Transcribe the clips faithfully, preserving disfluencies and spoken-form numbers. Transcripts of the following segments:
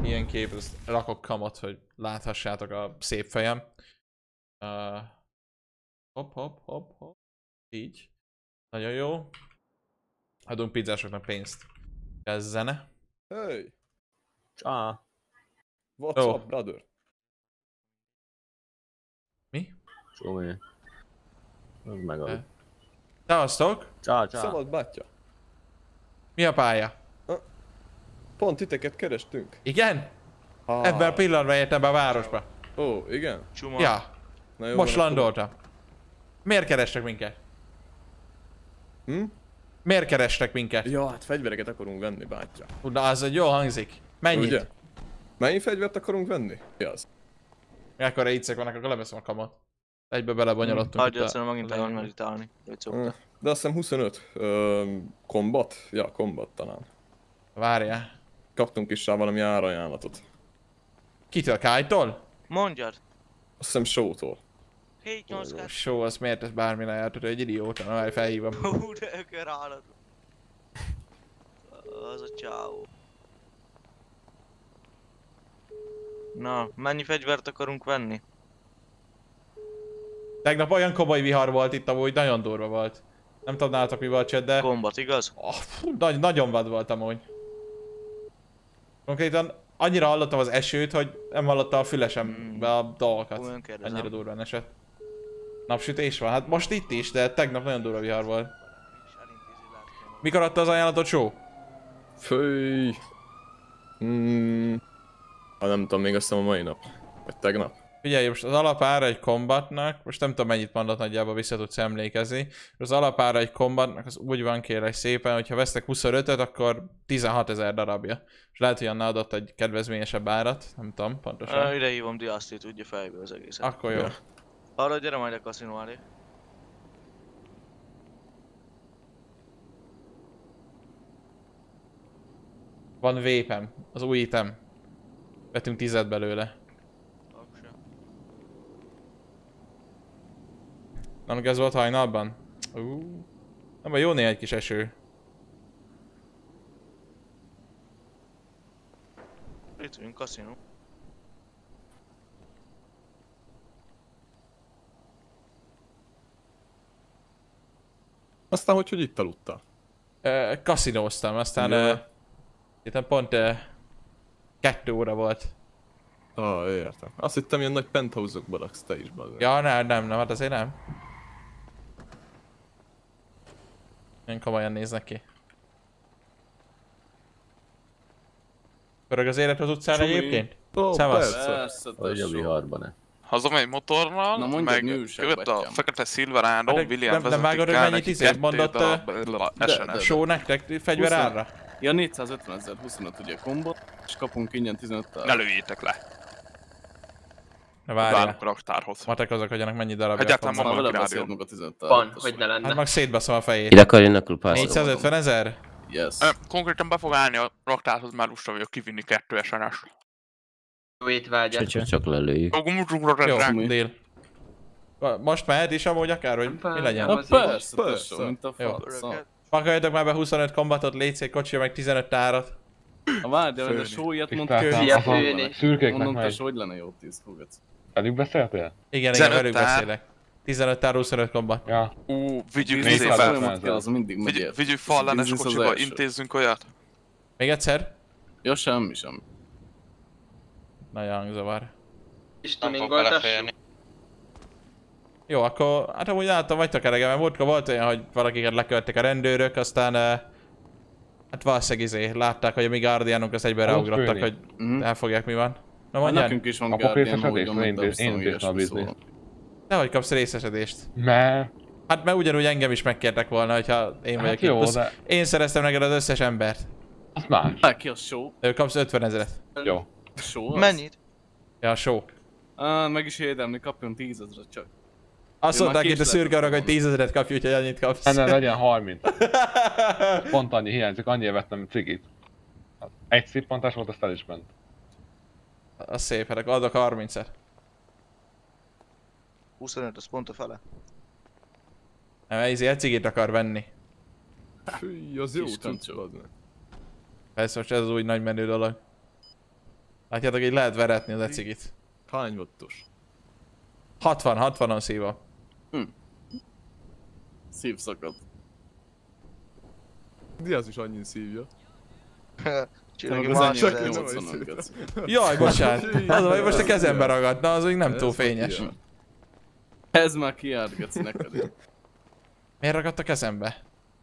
ilyen kép, ezt rakok kamot, hogy láthassátok a szép fejem. Uh, hopp, hopp, hopp, hopp. Így. Nagyon jó. Adunk pizzásoknak pénzt. Ez zene. Hey! Csá. What's Oh. up, brother? Mi? Csómi. Ez megaludt. Szevasztok! Csá, csá. Szabad bátya. Mi a pálya? Pont titeket kerestünk. Igen? Ah. Ebben a pillanatban értem be a városba. Ó, igen? Csuma. Ja, Na jó, most van, akkor- landoltam. Miért kerestek minket? Hm? Miért kerestek minket? Ja, hát fegyvereket akarunk venni, bátya. Na, az egy jó hangzik. Mennyit? Ugye? Mennyi fegyvert akarunk venni? Mi az? Ekkora ígyszek vannak, akkor leveszem a kamot. Egybe belebonyolottunk. Hagyja, itt azt mondom, megint el van lényegbe. meditálni. Hogy Hm, szokta. De azt hiszem huszonöt. Ö, kombat? Ja, kombat talán. Várjál. Kaptunk is rá valami árajánlatot. Kitől? Kájtól? Mondjad. Azt hiszem Show-tól. hét nyolc kettő. Só, az miért ez bármi lehet, hogy egy idióta, na várj, felhívom. Hú, de ökör állat. Az a csáó. Na, mennyi fegyvert akarunk venni? Tegnap olyan komoly vihar volt itt, amúgy nagyon durva volt. Nem tudom nálatok mi volt, de... Kombat, igaz? Oh, fú, nagy, nagyon vad volt amúgy. Konkrétan annyira hallottam az esőt, hogy nem hallottam a fülesembe a dolgokat. Olyan kérdezem. Annyira durván esett. Napsütés van? Hát most itt is, de tegnap nagyon durva vihar volt. És elintézi lehet ki. Mikor adta az ajánlatot Só? Főj! Hmm. Hát nem tudom, még azt hiszem a mai nap. Vagy tegnap. Figyelj, most az alapára egy kombatnak, most nem tudom mennyit mondott, nagyjából vissza tudsz emlékezni. Az alapára egy kombatnak az úgy van, kérlek szépen, hogyha vesztek huszonötöt, akkor tizenhatezer darabja. És lehet, hogy annál adott egy kedvezményesebb árat, nem tudom pontosan. Uh, ide hívom Diasztit, tudja fejből az egészet. Akkor jó. Ja. Arra gyere majd a kaszinó elé. Van vépem, az új item. Vettünk tizet belőle. Aksa. Nem ez volt hajnalban? Uh. Nem, jó néha egy kis eső. Itt vagyunk, kaszinó. Aztán hogy, hogy itt aludtál? Uh, kaszinóztam, aztán Ja. uh, itt pont uh, kettő óra volt. Ah, értem. Azt hittem, ilyen nagy penthouse-okba laksz te is, bazd. Ja, nem, nem, nem, hát azért nem. Én komolyan néznek ki. Pörög az élet az utcán Csumi. egyébként? Ó, Szevasz. persze. Persze, Vagy a tesó. viharban ne. Hazamegy motorral, Na mondjad, meg nyújtsák, követ a bátyám. fekete Silverado, Hát, William nem- nem vágod, hogy vezetik el mennyit neki izért kettő mondott, darab de- es en es. Show nektek fegyverára? Ja, négyszázötven ezer, huszonöt ugye kombo, és kapunk ingyen tizenöt Ne lőjétek le, Na várjál. várunk a raktárhoz. Matekozok, hogy annak mennyi darabja Egyáltalán van. van Már valaki vele rádió. beszélt meg a tizenöt Van, hogy ne lenne. Hát meg szétbaszom a fejét. Ide akarja knuckle pass. négyszázötven ezer? Yes. Ö, Konkrétan be fog állni a raktárhoz, már lusta vagyok kivinni kettő es en es. Jó étvágyat. Csak, csak lelőjük. Gumucsukra Jó, reggel. deal. Most mehet is amúgy akár, hogy mi legyen? Na az persze, persze. tesó, mint a Jó. fasz. Pakoljatok már be huszonöt kombatot, légy kocsi meg tizenöt tárat. Ha várj, de a Főni. show ilyet Tisztelt mondta, nem, Szia, az a főni. szürkéknek mondom, megy. tesó, hogy lenne jó tíz fogat. Velük beszéltél? Igen, igen, tizenöt velük tár. beszélek. tizenöt tár, huszonöt kombat. Ja. Ú, vigyük Négy izébe. száz. Folyamat kell, az mindig megy Vigy- ért. Vigyük fallenes Biznisz az kocsiba, első. intézzünk olyat. Még egyszer? Ja, semmi, semmi. Nagy hangzavar. És tuningoltassuk. Jó, akkor hát amúgy láttam, vagytok elegem, mert múltkor volt olyan, hogy valakiket leköltek a rendőrök, aztán uh, hát valószínűleg izé, látták, hogy a mi guardianunk az egyben Tudod ráugrottak, főni? hogy Mhm. elfogják mi van. Na Hát mondjál, nekünk is van Akkor Guardian, részesedés, ahogy én mondtam, intéz- én viszont intéztem a ilyesmi bizniszt. szól. nehogy kapsz részesedést. Mert... Hát mert ugyanúgy engem is megkértek volna, hogyha én vagyok Hát itt. jó, Plusz de... Én szereztem neked az összes embert. Az más. Hát ki a show? Ő kapsz ötven ezeret. Jó. Show az? Mennyit? Ja, a show. Ah, meg is érdemli, kapjon tízezret csak. Azt Én mondták már itt a késletem szürke arra, hogy volna. tízezeret kapj, úgyhogy annyit kapsz. Ennél legyen harminc. Pont annyi hiányzik, annyira vettem cigit. Egy szippantás volt, azt el is ment. Az szép, hát akkor adok harmincat. huszonöt, az pont a fele. Nem, ez egy cigit akar venni. Fű, az jó Kis cucc, kancsó. bazd meg. Persze most ez az új nagy menő dolog. Látjátok, így lehet veretni az ecigit. Hány wattos? hatvan, hatvanon szíva. Szív szakad. Diaz is annyi szívja. Csillagi Az más enyém csak ez. nyolcvanon, geci. Jaj, bocsánat. Az a baj, most a kezembe ragadt, na az úgy nem Ez túl már fényes. kijön. Ez már kiárt, geci, neked. Miért ragadt a kezembe?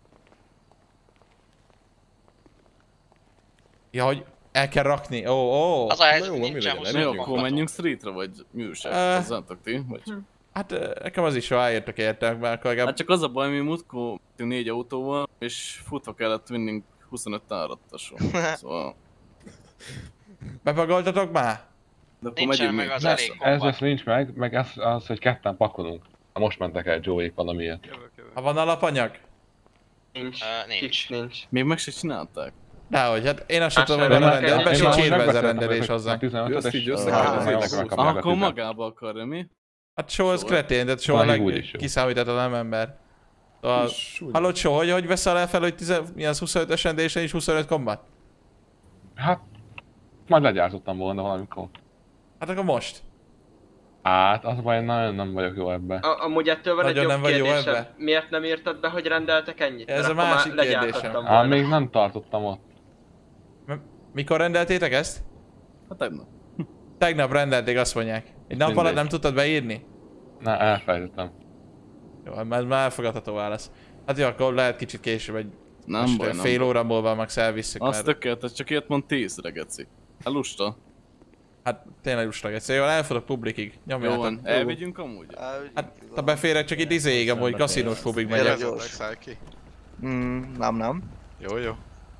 Ja, hogy el kell rakni, ó, ó. Az a Na helyzet, jó, hogy van, mi nincsen legyen, Mi, húsz akkor menjünk streetre, vagy műsor? Eh. Hozzátok ti? Vagy... Hát ö, nekem az is jó, eljöttek értek, mert akkor legalább... Hát csak az a baj, mi múltkor mentünk négy autóval, és futva kellett vinnünk huszonöt táradtasról. Szóval... Bepagoltatok már? De akkor Nincsen megyünk meg még. az Ez, elég ez kombat. az nincs meg, meg az, az, hogy ketten pakolunk. Ha most mentek el Joey-k valamiért. Ha van alapanyag? Nincs. Ö, nincs. Fix nincs. Még meg se csinálták. Dehogy, hát én azt sem Más tudom, hogy nem van a kell. rendelés, be Én sincs már írva ez a megbeszéltem rendelés velük, hozzá. a tizenötöt, Just és így össze ah, kell majd nézni, megkapják hogy a Ah, akkor tizet. magába akarja, mi? Hát Só az Szóval. kretén, tehát Só a Van úgy is jó. legkiszámítatlan ember. Szóval, Súly. hallod Só, hogy, hogy veszel el fel, hogy tíz, mi az huszonötös rendelésen is huszonöt kombat? Hát, majd legyártottam volna valamikor. Hát akkor most. Hát, az a baj, nagyon nem vagyok jó ebben. A, amúgy ettől van egy Nagyon jobb nem vagy jó kérdésem. ebbe? Miért nem írtad be, hogy rendeltek ennyit? Ez Mert a akkor már másik legyártottam kérdésem. Á, volna. még nem tartottam ott. Mikor rendeltétek ezt? Hát tegnap. Tegnap rendelték, azt mondják. Egy nap alatt Mindegy. nem tudtad beírni? Na, elfelejtettem. Jó, hát már, már elfogadható válasz. Hát jó, akkor lehet kicsit később, egy Nem most baj, nem fél baj. óra múlva max elvisszük, Azt mert tökéletes, csak ilyet mond tízre, geci. Hát lusta. hát tényleg lustak egyszer. Jó, elfutok publikig. Jó Nyomjátok. van, elvigyünk amúgy? Hát, ha beférek, csak itt izéig, amúgy kaszinós pubig megyek. Gyere gyors. Mm, nem, nem. Jó, jó.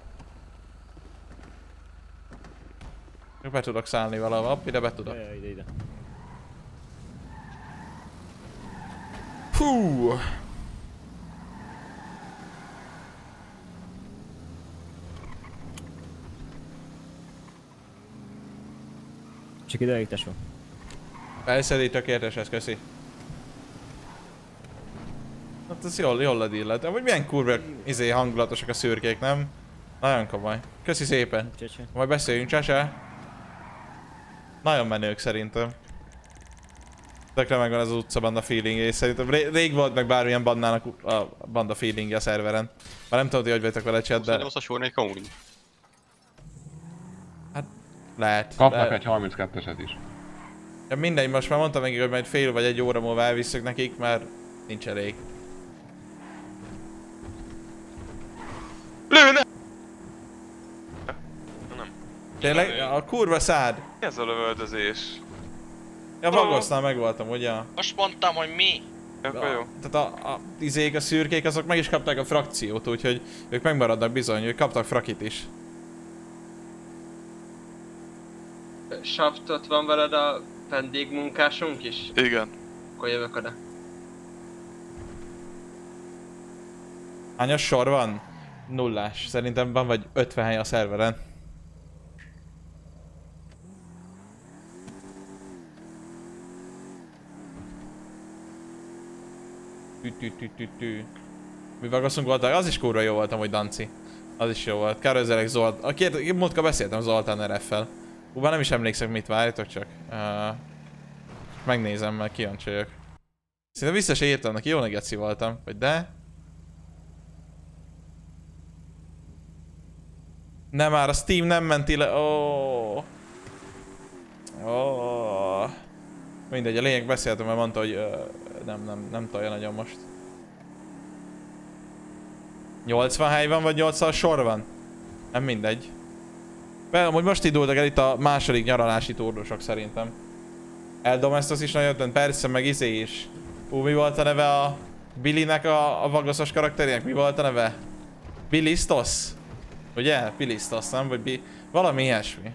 Be tudok szállni valahol, hopp, ide be tudok. Ide, ide. Fú! Csak ideig, tesó. Felszedi, tökéletes ez, köszi. Hát ez jól, jól ledillet. De hogy milyen kurva izé hangulatosak a szürkék, nem? Nagyon komoly. Köszi szépen. Csecse. Majd beszéljünk, csese. Nagyon menők szerintem. Tökre megvan ez az utcabanda feeling, és szerintem ré rég volt meg bármilyen bandának a banda feelingje a szerveren. Már nem tudom, hogy hogy vagytok vele chat, de Szerintem szornék amúgy. lehet. Kapnak de... egy harminckettőset is. Ja, mindegy, most már mondtam nekik, hogy majd fél vagy egy óra múlva elviszük nekik, mert nincs elég. Lőne! Tényleg? A kurva szád! Mi ez a lövöldözés? Ja, Vagosznál megvoltam, ugye? Most mondtam, hogy mi? Akkor jó. Tehát a, a izék, a szürkék, azok meg is kapták a frakciót, úgyhogy ők megmaradnak bizony, ők kaptak frakit is. Saftot van veled a vendégmunkásunk is? Igen. Akkor jövök oda. Hányas sor van? Nullás. Szerintem van vagy ötven hely a szerveren. Tü tü tü tü tü. Mi Vagoszunk voltak? Az is kurva jó volt amúgy, Danci. Az is jó volt. Kárőzelek Zolt... A két... Múltkor beszéltem Zoltán er ef-fel. Hú, már nem is emlékszek mit, várjatok csak. Uh, megnézem, mert kíváncsi vagyok. Szerintem vissza se írtam neki, jó negeci voltam. Vagy de? Nem már, a Steam nem menti le... Oh. Oh. Mindegy, a lényeg beszéltem, mert mondta, hogy uh, nem, nem, nem tolja nagyon most. nyolcvan hely van, vagy nyolcvan sor van? Nem mindegy. Be, amúgy most indultak el itt a második nyaralási turnusok szerintem. Eldomestos is nagyon jöttem, persze, meg izé is. Hú, mi volt a neve a Billynek a, a vagoszos karakterének? Mi volt a neve? Bilistos? Ugye? Bilistos, nem? Vagy Bi... Valami ilyesmi.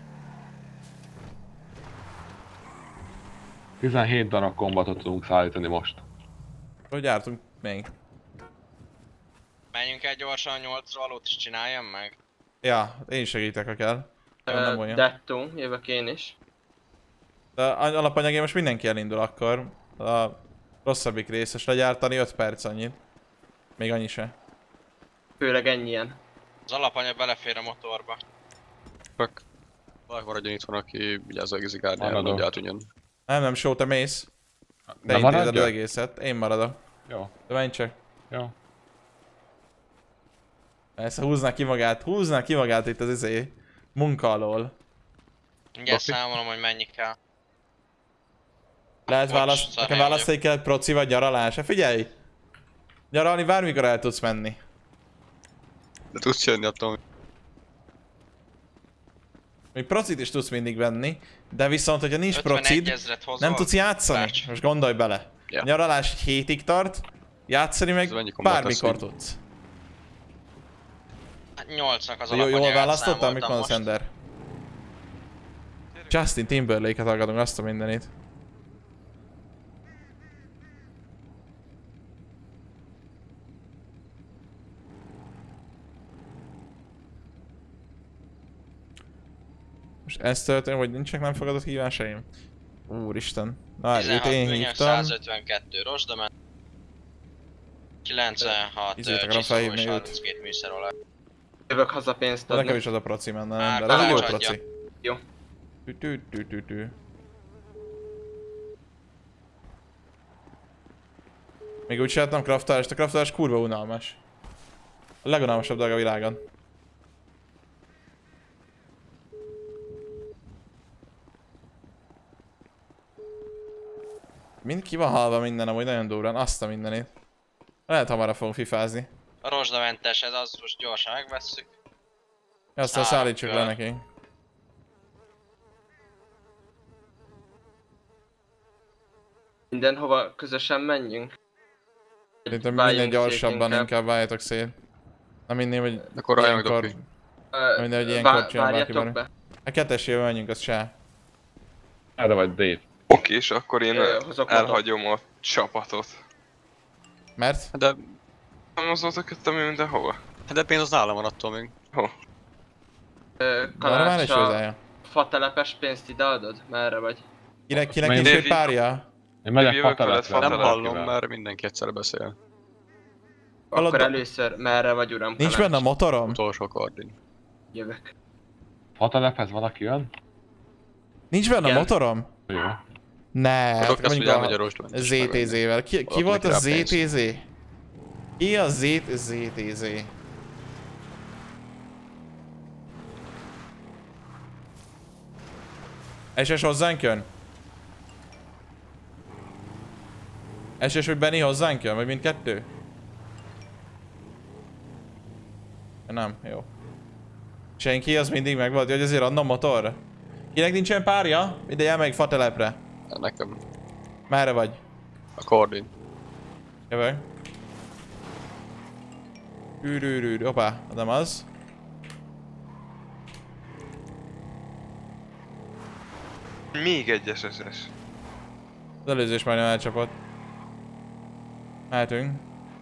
tizenhét darab kombatot tudunk szállítani most. Hogy jártunk még? Menjünk el gyorsan a nyolcra, alót is csináljam meg. Ja, én segítek, ha kell. Jó, nem Uh, olyan. Dettó, jövök én is. De alapanyagén most mindenki elindul akkor. A rosszabbik részes legyártani öt perc annyit. Még annyi se. Főleg ennyien. Az alapanyag belefér a motorba. Fök. Valaki maradjon itthon, aki vigyázza egész gárnyára, Maradok. hogy átudjon. Nem, nem, show, te mész. Te Nem intézed az maradjak? egészet. Én maradok. Jó, De menj csak. jó. Ezt húzná ki magát, húzná ki magát itt az izé munka alól. Mindjárt számolom, hogy mennyi kell. Lehet Bocs, választ, szar nekem én választani kell proci vagy nyaralás. Hát figyelj! Nyaralni bármikor el tudsz menni. De tudsz jönni attól, Még procit is tudsz mindig venni, de viszont, hogyha nincs ötvenegy procid, ezret hozol. nem tudsz játszani. Bárcs. Most gondolj bele. Ja. Nyaralás egy hétig tart, játszani meg Ez mennyi kombat bármikor lesz, hogy- tudsz. Hát nyolcnak az Jó, jól alapanyagát választottál, mit számoltam mondasz, most. Ender? Justin Timberlake-et hallgatunk, azt a mindenit. Most ez történt, hogy nincsenek nem fogadott hívásaim? Úristen. Na, itt én tizenhat hívtam. százötvenkettő rozsdament. kilencvenhat Izét akarom csiszoló és felhívni őt. harminckét műszerolaj. Jövök haza pénzt De nekem adni. is az a proci menne, Már nem? De az egy jó Balázs adja. proci. Jó. Tü tü tü tü tü. Még úgy csináltam craftálást, a craftálás kurva unalmas. A legunalmasabb dolog a világon. Mind ki van halva minden, amúgy nagyon durrán, azt a mindenit. Lehet hamarabb fogunk fifázni. A rozsdamentes, ez az, most gyorsan megvesszük. Aztán Á, szállítsuk le kör. neki. Mindenhova közösen menjünk. Szerintem Váljunk minél szét gyorsabban inkább. inkább váljatok szét. Nem inném, hogy akkor rájönök ilyenkor... dobni. Ö, Mindegy, hogy ilyenkor vá- csinál bárki Várjatok bármi. be. A kettesével menjünk, az se. Erre vagy Dave. Oké, és akkor én Ö, hozok elhagyom a csapatot. Mert? De... Nem azóta köttem én mindenhova? Hát de pénz az nálam van attól még. Ö, Normális Kalács, a hozzája. fatelepes pénzt ide adod? Merre vagy? Kinek, kinek Menj, nincs egy David. párja? Én megyek Jövök veled, fatelepre. Fatelep. Nem Fatelep hallom, kivel. mert mindenki egyszer beszél. Hallod, Akkor do- először merre vagy, uram? Nincs Kalács? benne a motorom? Utolsó kardin. Jövök. Fatelephez valaki jön? Nincs benne a Igen. motorom? Jó. Ne, Hát hát ott lesz, hogy mondjuk elmegy a a rozsdamentes. zé té zé-vel. Ki, ki Adok volt a neki rá pénzt. zé té zé? Ki a zé té zé? es es hozzánk jön? es es vagy Benny hozzánk jön? Vagy mindkettő? Nem, jó. Senki az mindig megvolt, hogy azért adnom motorra. Kinek nincsen párja? Ide jel meg fatelepre. Nekem Merre vagy? a kardin. Jövök. Ürürűr, hoppá, nem az. Még egy es es es. Az előző is majdnem elcsapott. Mehetünk.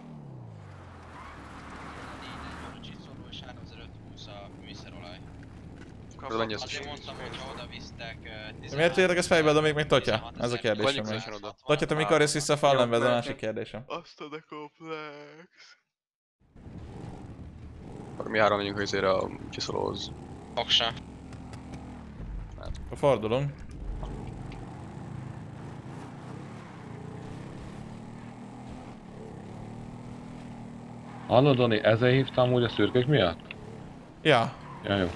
Csiszoló és háromezerötszázhúsz a műszerolaj. Az mennyi az Azért mondtam, hogy ha oda visztek... De miért tudjátok ezt fejbe adom még meg Totya? Ez a kérdésem Vagyunk még. szépen oda. Totya, te mikor jössz vissza a Fallenbe? Ez a másik kérdésem. Azt a komplex. Akkor mi három megyünk izére a csiszolóhoz. Fogsa. Akkor fordulunk. Hallod, Doni, ezzel hívtam úgy a szürkék miatt? Ja. Ja, jó.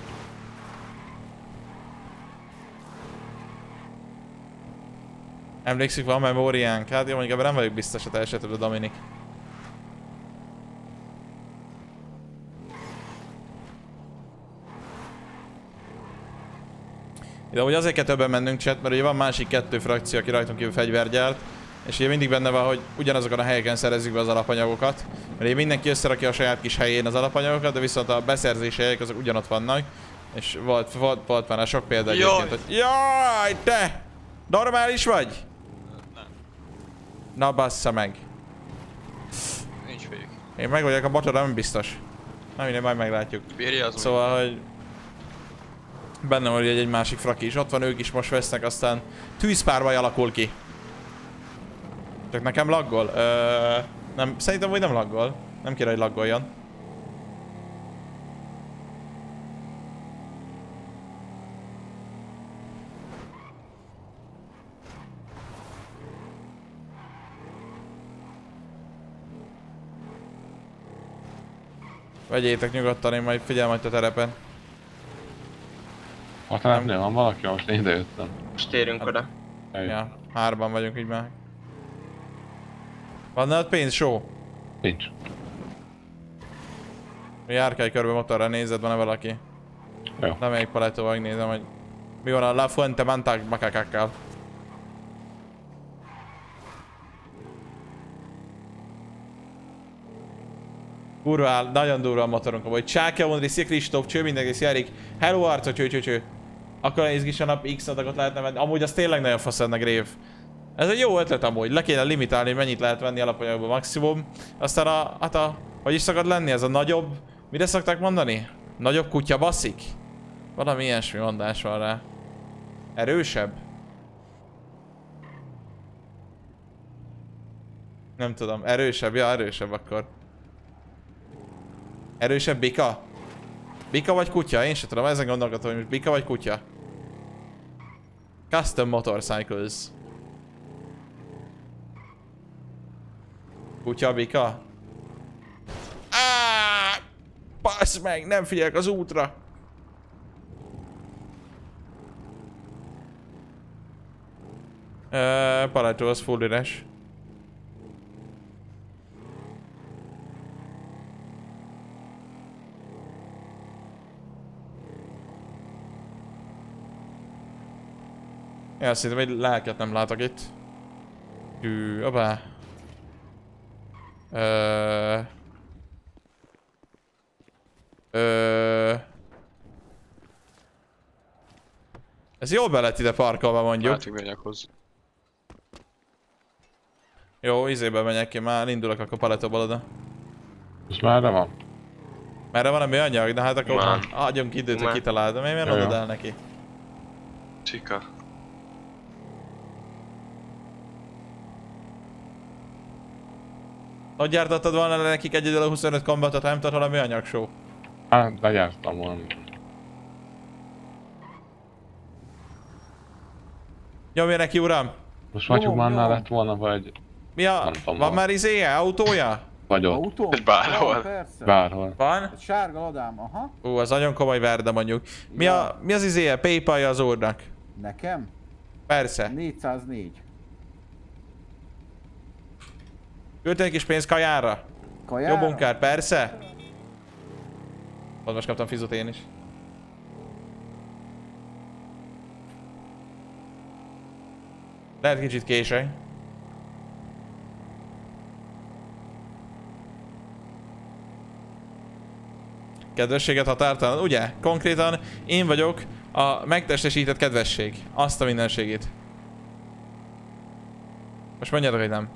Emlékszik, van memóriánk? Hát jó, mondjuk ebben nem vagyok biztos, hogy te se tudod, Dominik. De ugye azért kell többen mennünk, chat, mert ugye van másik kettő frakció, aki rajtunk kívül fegyvergyárt. És ugye mindig benne van, hogy ugyanazokon a helyeken szerezzük be az alapanyagokat. Mert ugye mindenki összerakja a saját kis helyén az alapanyagokat, de viszont a beszerzési helyek azok ugyanott vannak. És volt, volt, volt már sok példa egyébként, hogy jaj, te! Normális vagy? Nem. Na bassza meg. Nincs fék. Én meg vagyok, a motor nem biztos. Na minden, majd meglátjuk. Bírja az Szóval, hogy... Benne van egy, egy másik fraki is, ott van, ők is most vesznek, aztán tűzpárbaj alakul ki. Csak nekem laggol? Ö, nem, szerintem hogy nem laggol. Nem kéne, hogy laggoljon. Vegyétek nyugodtan, én majd figyelem majd a terepen. A telepnél van valaki? Most én idejöttem. Most térünk oda. Ja, hárman vagyunk így már. Van nálad pénz, só? Nincs. Járkálj körbe motorra, nézed, van-e valaki? Jó. Lemegyek palettóval, megnézem, hogy mi van a La Fuente Mantac macacakkal. Kurva, nagyon durva a motorunk, vagy Csáke, Ondri, Szia Kristóf, cső mindenki, szia Erik. Hello Arco, cső, cső, cső. Akkor izgis a nap X adagot lehetne venni. Amúgy az tényleg nagyon fasz ennek Rév. Ez egy jó ötlet amúgy, le kéne limitálni, hogy mennyit lehet venni alapanyagból maximum. Aztán a, hát a, hogy is szokott lenni, ez a nagyobb, mire szokták mondani? Nagyobb kutya baszik? Valami ilyesmi mondás van rá. Erősebb? Nem tudom, erősebb, ja erősebb akkor. Erősebb bika? Bika vagy kutya? Én sem tudom, ezen gondolkodom, hogy most bika vagy kutya. Custom Motorcycles. Kutya, bika? Áááá! Bassz meg, nem figyelek az útra! Uh, Palettó az full üres. Ja, szerintem egy lelket nem látok itt. Hű, abá. Ö... Ö... Ez jól be lett ide parkolva mondjuk. Látig megyek hozzá. Jó, izébe megyek ki, már indulok akkor palettóból oda. És merre van? Merre van a műanyag? De hát akkor Már. adjunk időt, hogy Már. kitaláld. De miért Jó, jó. adod el neki? Csika. Hogy gyártottad volna le nekik egyedül a huszonöt kombatot, ha nem tudod, hol a műanyag show? Hát, legyártam volna. Nyomja neki, uram! Most Matyuk Mannál lett volna, vagy Mi a... Nem tudom, van van. már izéje? Autója? vagy ott, Autó? Ez bárhol. Ja, persze. bárhol. Van? Egy sárga ladám, aha. Ú, az nagyon komoly verde mondjuk. Mi, a, mi az izéje? Paypalja az úrnak? Nekem? Persze. négyszáznégy. Küldtél egy kis pénzt kajára? Kajára? Jó munkát, persze. Ott most kaptam fizut én is. Lehet kicsit későn. Kedvességet határtalan, ugye? Konkrétan én vagyok a megtestesített kedvesség. Azt a mindenségét. Most mondjátok, hogy nem.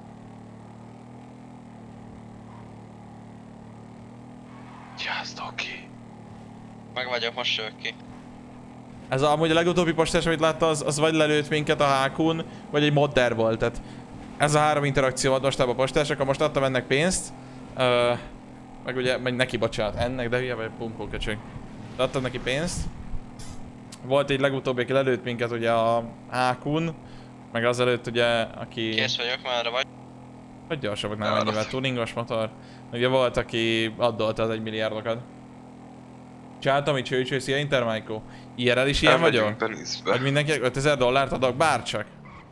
Gyásztok ki. Meg vagyok, most jövök ki. Ez a, amúgy a legutóbbi postás, amit látta, az, az vagy lelőtt minket a hákun, vagy egy modder volt. Tehát ez a három interakció volt mostában a postás, akkor most adtam ennek pénzt. Uh, meg ugye, meg neki bocsánat, ennek, de hülye vagy pumpó köcsög. De adtam neki pénzt. Volt egy legutóbbi, aki lelőtt minket ugye a hákun. Meg azelőtt ugye, aki... Kész vagyok, merre vagy? Hogy gyorsabbak nem ennyivel, tuningos motor. Ugye volt, aki addolta az egy milliárdokat. Csináltam, hogy cső, cső, szia Intermicro. i er el is ilyen vagyok? Hogy mindenkinek ötezer dollárt adok, bárcsak.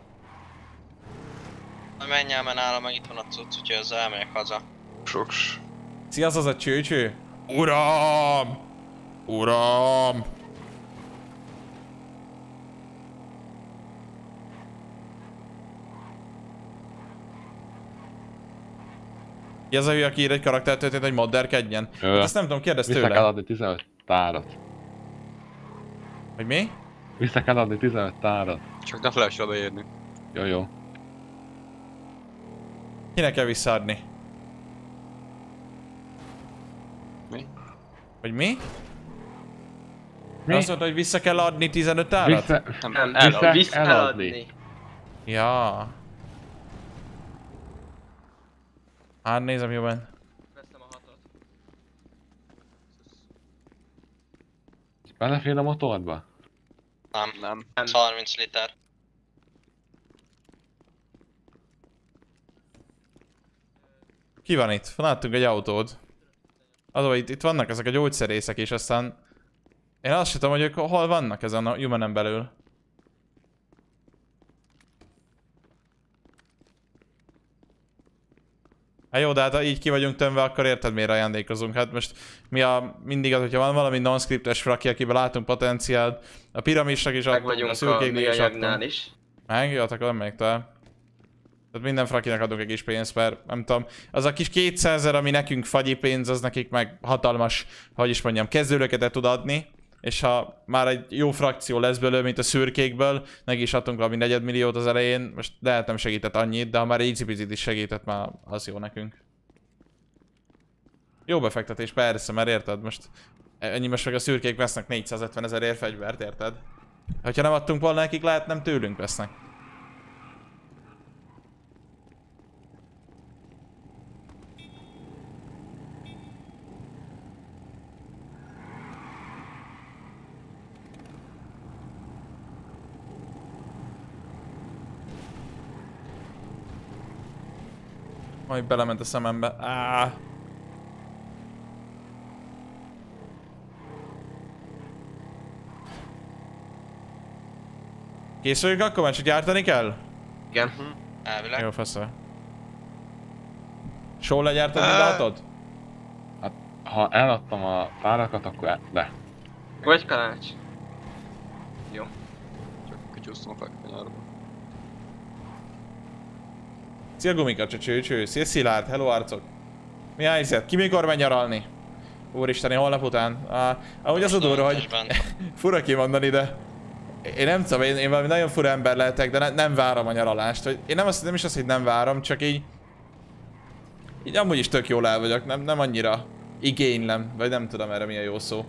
Na menj el, mert nálam meg itt van a cucc, úgyhogy ezzel elmegyek haza. Soks. Szia, az az a cső, cső. Uram! Uram! Ki az a hülye, aki ír egy karaktertöltét, hogy modderkedjen? Hát ezt nem tudom, kérdezz Vissza kell tőle. adni tizenöt tárat. Hogy mi? Vissza kell adni tizenöt tárat. Csak ne felejtsd odaérni. Jó, jó. Kinek kell visszaadni? Mi? Hogy mi? Mi? Azt mondta, hogy vissza kell adni tizenöt árat? Vissza... Nem, Vissza, Vissza eladni. Ja. Hát nézem jobban. Veszem a hatot. Belefér a motorba? Nem, Nem. nem. harminc liter. Ki van itt? Láttunk egy autót. Az, itt, itt vannak ezek a gyógyszerészek is, aztán... Én azt sem tudom, hogy ők hol vannak ezen a humanen belül. Hát jó, de hát ha így ki vagyunk tömve, akkor érted, miért ajándékozunk. Hát most mi a mindig az, hogyha van valami non-scriptes fraki, akiben látunk potenciált, a piramisnak is adtunk, a szürkéknek is adtunk. is. Meg, jó, akkor nem még tovább. Tehát minden frakinak adunk egy kis pénzt, mert nem tudom, az a kis kétszázezer, ami nekünk fagyi pénz, az nekik meg hatalmas, hogy is mondjam, kezdőlöketet tud adni. És ha már egy jó frakció lesz belőle, mint a szürkékből, neki is adtunk valami negyedmilliót az elején, most lehet nem segített annyit, de ha már easy is segített, már az jó nekünk. Jó befektetés, persze, mert érted, most ennyi most meg a szürkék vesznek négyszázötven ezerért fegyvert, érted? Ha nem adtunk volna nekik, lehet nem tőlünk vesznek. Majd belement a szemembe. Áh. Készüljünk akkor, mert csak gyártani kell? Igen. Elvileg. Jó, feszel. Sól legyártani látod? Hát, ha eladtam a fárakat, akkor el... de. Vagy kalács. Jó. Csak kicsúsztam a fekvenyárba. Szia gumikacsa, cső, cső. Szia Szilárd, hello arcok. Mi a helyzet? Ki mikor megy nyaralni? Úristen, én holnap után. Ah, ahogy az a durva, hogy fura kimondani, de én nem tudom, én, én valami nagyon fura ember lehetek, de ne, nem várom a nyaralást. Hogy én nem, azt, nem is azt, hogy nem várom, csak így... Így amúgy is tök jól el vagyok, nem, nem annyira igénylem, vagy nem tudom erre mi a jó szó.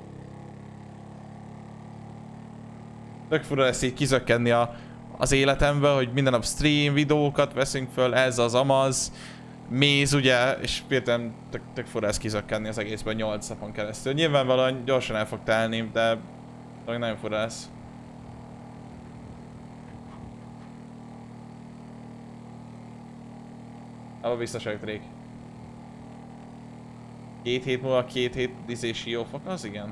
Tök fura lesz így kizökkenni a, az életemből, hogy minden nap stream videókat veszünk föl, ez az amaz, méz ugye, és például tök, tök fura lesz kizökkenni az egészben nyolc napon keresztül. Nyilvánvalóan gyorsan el fog telni, de nagyon fura lesz. Abba biztos vagyok, Drake. Két hét múlva, két hét izési jófok, az igen.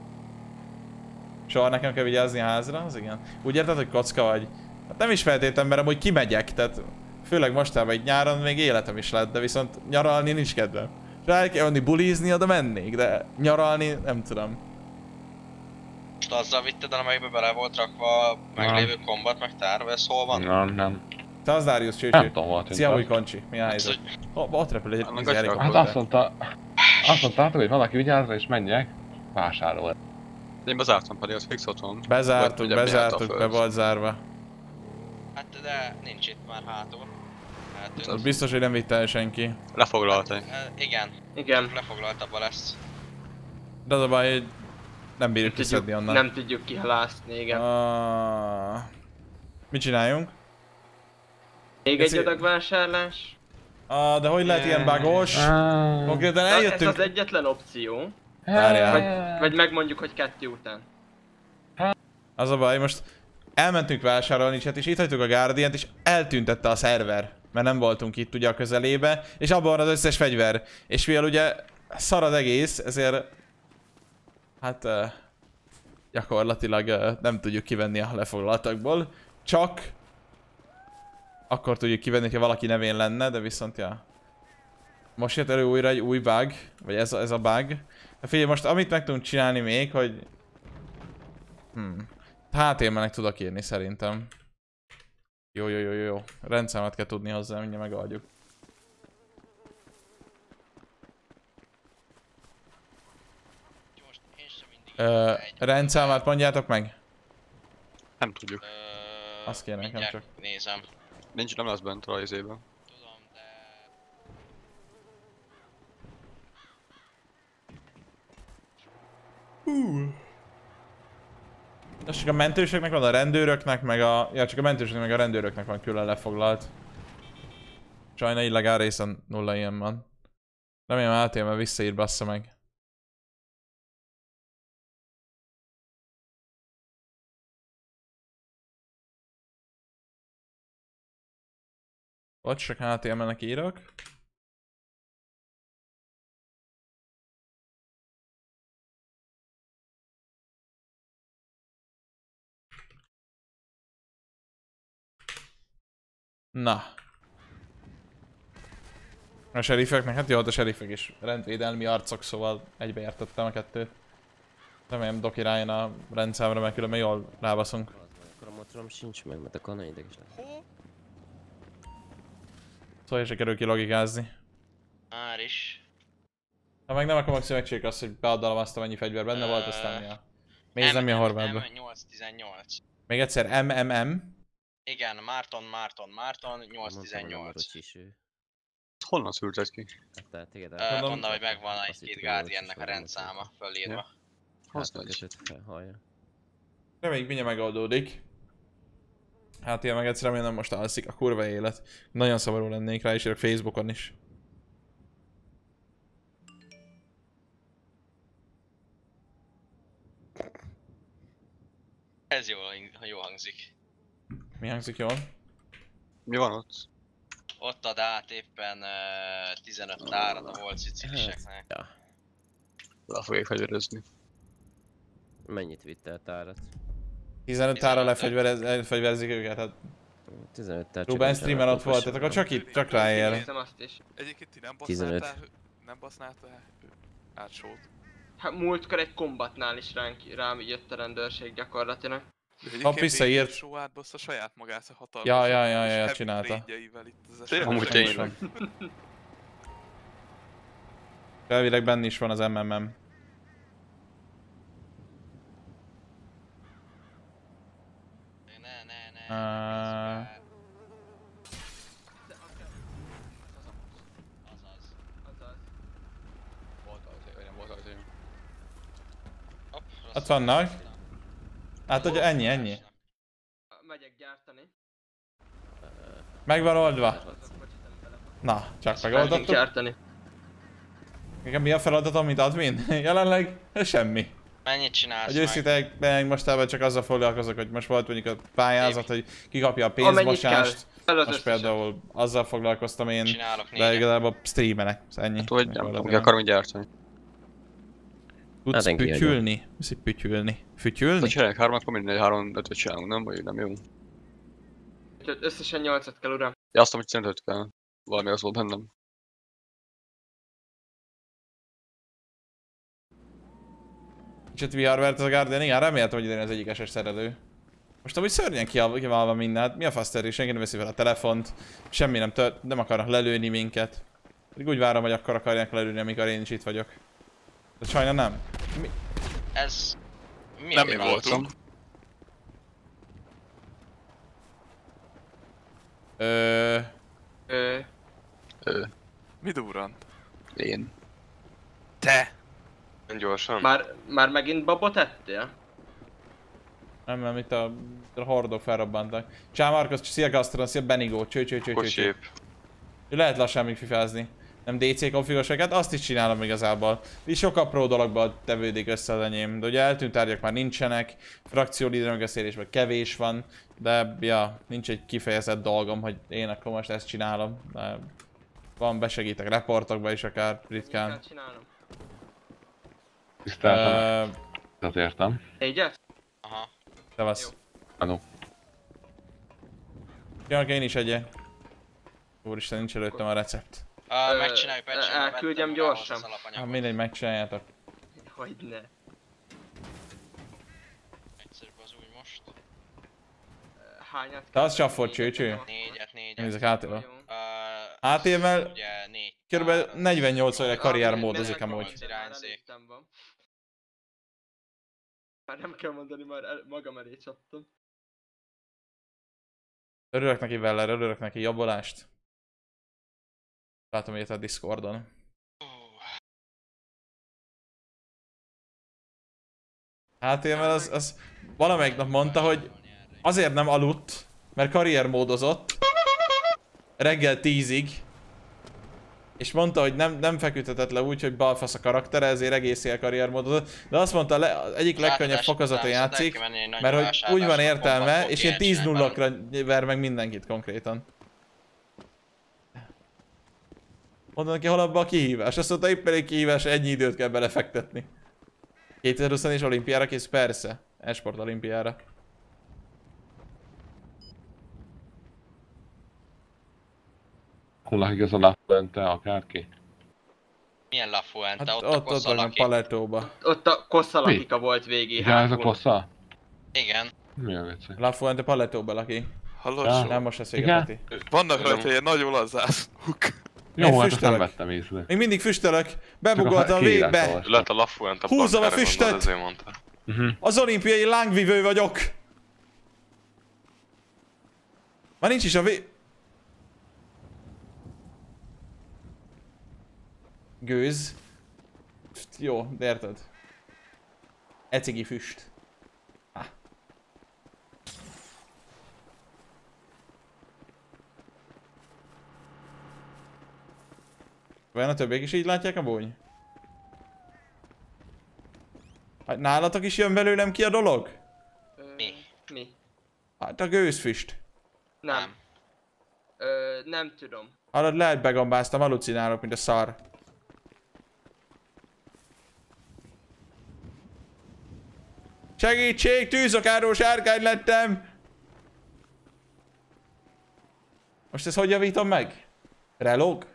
Soha nekem kell vigyázni a házra, az igen. Úgy érted, hogy kocka vagy? Hát nem is feltétlenül, mert amúgy kimegyek, tehát főleg mostában egy nyáron még életem is lett, de viszont nyaralni nincs kedvem. Rá el kell menni bulizni, oda mennék, de nyaralni nem tudom. Most azzal vitted, amelyikbe bele volt rakva a meglévő kombat, meg tárva, ez hol van? Nem, nem. Te az Darius, cső, Nem cső. tudom, volt. Szia, új Koncsi, mi a helyzet? Oh, ott repül egy Annak izé azt helikopter. Hát azt mondta... Azt mondtátok, hogy valaki vigyázza és menjek vásárolni. Én bezártam pedig, az fix otthon. Bezártuk, Vagy ugye bezártuk, bejárt a be föld. volt zárva. Hát de nincs itt már hátul. Az Eltűnt. biztos, hogy nem vitte el senki. Lefoglalta. E, igen. Igen. Lefoglaltabba lesz. De az a baj, hogy nem bírjuk kiszedni onnan. Nem tudjuk kihalászni, igen. Uh, mit csináljunk? Még Ez egy i- adag vásárlás? Ah, de hogy lehet ilyen bugos? Ah. Konkrétan Ez eljöttünk... az egyetlen opció. Várjál. Vagy, vagy megmondjuk, hogy kettő után. Az a baj, most elmentünk vásárolni, hát és itt hagytuk a Guardiant, és eltüntette a szerver. Mert nem voltunk itt ugye a közelébe, és abban van az összes fegyver. És mivel ugye szarad egész, ezért... Hát... Uh, gyakorlatilag uh, nem tudjuk kivenni a lefoglaltakból. Csak... Akkor tudjuk kivenni, ha valaki nevén lenne, de viszont ja. Most jött elő újra egy új bug, vagy ez a, ez a bug. De figyelj, most amit meg tudunk csinálni még, hogy... Hmm. há té em-nek tudok írni szerintem. Jó, jó, jó, jó, jó. Rendszámot kell tudni hozzá, mindjárt megoldjuk. Ö, rendszámát mondjátok meg? Nem tudjuk. Azt kéne nekem csak. Nézem. Nincs, nem lesz bent a izében. Tudom, de... Ez csak a mentősöknek van, a rendőröknek, meg a... Ja, csak a mentősöknek, meg a rendőröknek van külön lefoglalt. Sajna illegál részen nulla ilyen van. Remélem há té em-el visszaír, bassza meg. Vagy csak há té em-elnek írok. Na. A serifeknek, hát jó, a serifek is rendvédelmi arcok, szóval egybeértettem a kettőt. Remélem Doki rájön a rendszámra, mert különben jól rábaszunk. Akkor a motorom sincs meg, mert akkor nagyon ideges lesz. Szóval se kerül ki logikázni. Már is. Ha meg nem, akkor maximum megcsináljuk azt, hogy beaddalom azt, amennyi fegyver benne volt, aztán mi a... Mézem mi a horvátba. nyolc tizennyolc. Még egyszer M M M. Igen, Márton, Márton, Márton, nyolc tizennyolc. Honnan szülted ki? Tehát téged Ö, Mondom, hogy megvan egy-két Guardiannek a rendszáma fölírva. Az nagy. Reméljük mindjárt megoldódik. Hát ilyen meg egyszer remélem most alszik a kurva élet. Nagyon szomorú lennék rá, és írok Facebookon is. Ez jól, jól hangzik. Mi hangzik jól? Mi van ott? Ott ad át éppen uh, tizenöt tárat a volt ciciliseknek. Ja. Le fogják fegyverezni. Mennyit vitt el tárat? tizenöt tára lefegyverzik őket, hát... tizenöt tár. Ruben streamen ott volt, tehát akkor csak itt, csak ráér. Egyébként ti nem tizenöt. basználtál, nem basználtál átsót? Hát múltkor egy kombatnál is ránk, rám jött a rendőrség gyakorlatilag. Hopp, visszaírt. Show átbassza saját magát a hatalmas. Ja, ja, ja, ja, ja, csinálta. Amúgy tényleg. Elvileg benne is van az M M M. Ne, ne, ne. Uh... Azaz. Azaz. Volt az év, nem volt az év. Hopp, rossz. Ott vannak. Hát hogy ennyi, ennyi. Megyek gyártani. Meg van oldva. Na, csak Megyek megoldottuk. gyártani. Nekem mi a feladatom, mint admin? Jelenleg semmi. Mennyit csinálsz Hogy meg? őszítek, meg mostában csak azzal foglalkozok, hogy most volt mondjuk a pályázat, hogy kikapja a Amennyit pénzmosást. kell. Az Most összeset. például azzal foglalkoztam én, Csinálok de négyet. igazából streamelek, szóval ennyi. Hát vagy nem Gyakorlatilag. tudom, ki akarom így gyártani. Tudsz Hát én kihagyom. pütyülni? Viszi pütyülni? Fütyülni? Ha csinálják három, akkor mindegy három ötöt csinálunk, nem? Vagy nem jó? Úgyhogy összesen nyolcat kell, uram. Ja, azt, amit szerinted kell. Valami az volt bennem. Kicsit vé er-vert ez a Guardian, igen, reméltem, hogy idén az egyik eses szerelő. Most amúgy szörnyen kivalva minden, hát mi a faszter, senki nem veszi fel a telefont, semmi nem tört, nem akarnak lelőni minket. Pedig úgy várom, hogy akkor akarják lelőni, amikor én is itt vagyok. De sajnálom nem. Mi? Ez... Mi Nem a mi pillanat? voltunk. Ö... Ö... Ö, Mi durrant? én. Te! Gyorsan. Már, már megint babot ettél? Nem, nem, itt a, a hordok felrobbantak. Csá Marcos, szia Gastron, szia Benigó, cső, cső, cső, cső, cső. Kocsép. Lehet lassan még fifázni. Nem dé cé konfigurosokat, azt is csinálom igazából. Így sok apró dologban tevődik össze az enyém. De ugye eltűnt tárgyak már nincsenek, frakció lídermegösszélésben kevés van, de ja, nincs egy kifejezett dolgom, hogy én akkor most ezt csinálom. De van, besegítek reportokba is akár ritkán. Mit kell csinálnom? Tiszteltem. Uh, Tehát értem. Négyet? Aha. Szevasz. Hello. Jönnek én is egyet. Úristen, nincs előttem a recept. Uh, Ö, megcsináljuk, ö, megcsináljuk. elküldjem vettem magához gyorsan. az Ha alapanyagot. mindegy, megcsináljátok. Hogyne. Egyszerűbb az úgy most. Hányat Te kell? az csaffort, Négyet cső, cső. nekem? Négyet, négyet. Nézzek hátra. Jó. Uh, á té em el ugye négy. körülbelül tárat. negyvennyolc óra karrier Ah, módozik meg- amúgy. meg- már Irányzék. előttem van. Már nem kell mondani, már el, magam elé csaptam. Örülök neki Veller, örülök neki, jobbolást. Látom ilyet a Discordon. á té em el az, az valamelyik nap mondta, hogy azért nem aludt, mert karriermódozott reggel tízig, és mondta, hogy nem, nem feküdhetett le úgy, hogy balfasz a karaktere, ezért egész éjjel karriermódozott, de azt mondta, le, az egyik legkönnyebb fokozaton játszik, mert hogy úgy van értelme, és ilyen tíz nullakra ver meg mindenkit konkrétan. Mondom neki, hol abba a kihívás? Azt mondta, éppen egy kihívás, ennyi időt kell belefektetni. kétezer-húsz és olimpiára kész? Persze. E-sport olimpiára. lakik ez a Lafuente akárki? Milyen La Fuente? Hát ott, a ott, ott Kossa van a lakik. Palettóba. Ott a Kossa lakika volt végig. Igen, ez a Kossa? Igen. Mi a vicc? La Fuente Palettóba lakik. Hallod? Ja. Nem most lesz vége, Igen? Peti. Vannak rajta ilyen nagy olazászok. Jó, Én hát azt nem füstölök. vettem észre. Még mindig füstölök. Csak Bebugoltam a a végbe. kiírás Lehet a La Fuente Húzzam a bankára füstöt! gondolod, ezért mondta. Uh-huh. Az olimpiai lángvivő vagyok. Már nincs is a vé... Gőz. Pft, jó, de érted. Ecigi füst. Ah. Vajon a többiek is így látják amúgy? Hát nálatok is jön belőlem ki a dolog? Mi? Mi? Hát a gőzfüst. Nem. Nem. Ö, nem tudom. Hallod, lehet begambáztam, halucinálok, mint a szar. Segítség, tűzakáró sárkány lettem! Most ezt hogy javítom meg? Relóg?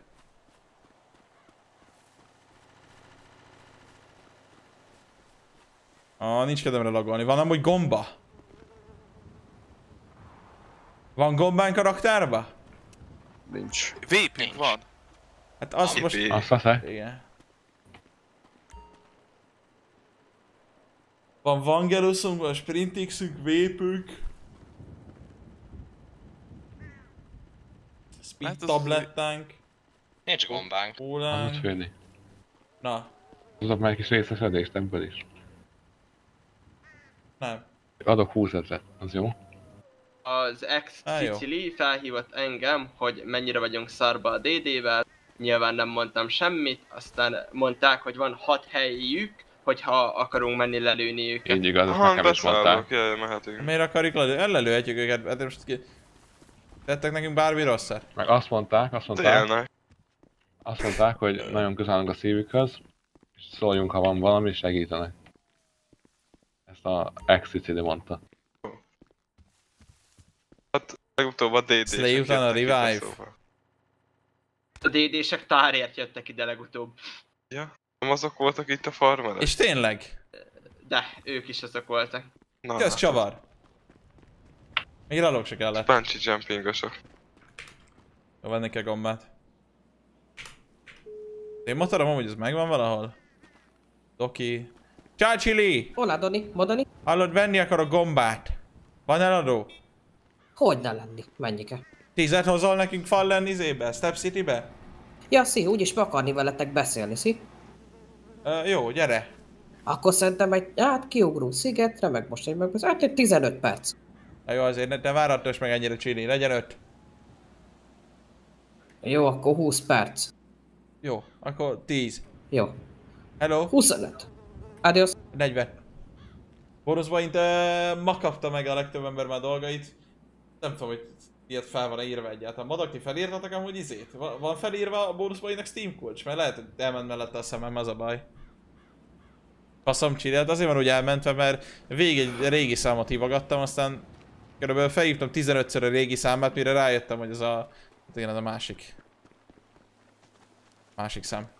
Ah, nincs kedvemre lagolni. Van amúgy gomba? Van gombánk a raktárba? Nincs. Vaping van. Hát azt most... Azt veszek. Igen. Van Vangelusunk, van Sprintixünk, vépünk. Speed Hát az- tablettánk. Nincs gombánk. Amit Ólánk. félni. Na, Tudok már egy kis részesedést ebből is. nem. Adok húszezret, az jó? Az ex Á, jó. Sicily felhívott engem, hogy mennyire vagyunk szarba a dé dé-vel. Nyilván nem mondtam semmit, aztán mondták, hogy van hat helyük, hogyha akarunk menni lelőni őket. Így igaz, ezt Aha, nekem is mondták. beszállok, jaj, mehetünk. Miért akarjuk lelő? Ellelőhetjük őket, hát most ki... Tettek nekünk bármi rosszat? Meg azt mondták, azt mondták, Tényleg. azt mondták, hogy nagyon közel állunk a szívükhöz, és szóljunk, ha van valami, és segítenek. Ezt a ex-Sicily mondta. Hát legutóbb a dé dé. Slay után a revive. A dé dé-sek tárért jöttek ide legutóbb. Ja, nem azok voltak itt a farmerek? És tényleg? De, ők is azok voltak. Na, Kösz hát, csavar! Még ralók se kellett. Bungee jumpingosok. Jó, venni kell gombát. Én motorom amúgy ez megvan valahol? Doki. Ciao Chili! Hola, Doni, Modoni? Hallod, venni akarok gombát. Van eladó? Hogy ne lenni? Mennyike? Tízet hozol nekünk Fallen izébe? Step Citybe? Ja, szí, úgyis meg akarni veletek beszélni, szí? Ö, jó, gyere. Akkor szerintem egy, hát kiugrunk szigetre, meg most egy megbeszél, hát egy tizenöt perc. Na jó, azért ne, ne várhatos meg ennyire Chili, legyen öt. Jó, akkor húsz perc. Jó, akkor tíz. Jó. Hello? huszonöt. Adios. negyven. Bónuszba int uh, ma kapta meg a legtöbb ember már dolgait. Nem tudom, hogy ilyet fel van-e írva egyáltalán. Madak, ti felírtatok amúgy izét? Va- Van felírva a bónuszba Steam kulcs? Mert lehet, hogy elment mellette a szemem, az a baj. Faszom csinált, azért van úgy elmentve, mert végig egy régi számot hívogattam, aztán körülbelül felhívtam tizenötször a régi számát, mire rájöttem, hogy ez a... igen, ez a másik. Másik szám.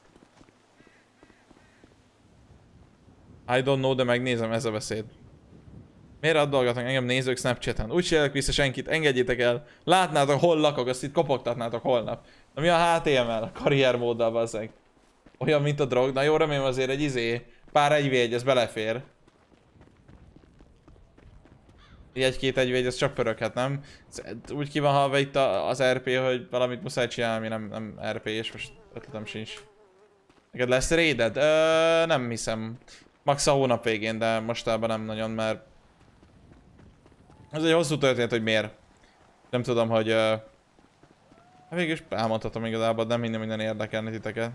I don't know, de megnézem, ez a beszéd. Miért addolgatnak engem nézők Snapchaten? Úgy csinálok vissza senkit, engedjétek el. Látnátok, hol lakok, azt itt kopogtatnátok holnap. Na mi a há té em el? A karriermóddal bazzeg. Olyan, mint a drog. Na jó, remélem azért egy izé. Pár egy vé egy, ez belefér. Egy-két egy vé egy, ez csak pöröghet, nem? Úgy ki van halva itt az er pé, hogy valamit muszáj csinálni, ami nem, nem er pé, és most ötletem sincs. Neked lesz raided? Ö, nem hiszem. Max a hónap végén, de mostában nem nagyon, mert... Ez egy hosszú történet, hogy miért. Nem tudom, hogy... Uh... Végülis elmondhatom igazából, nem minden minden érdekelni titeket.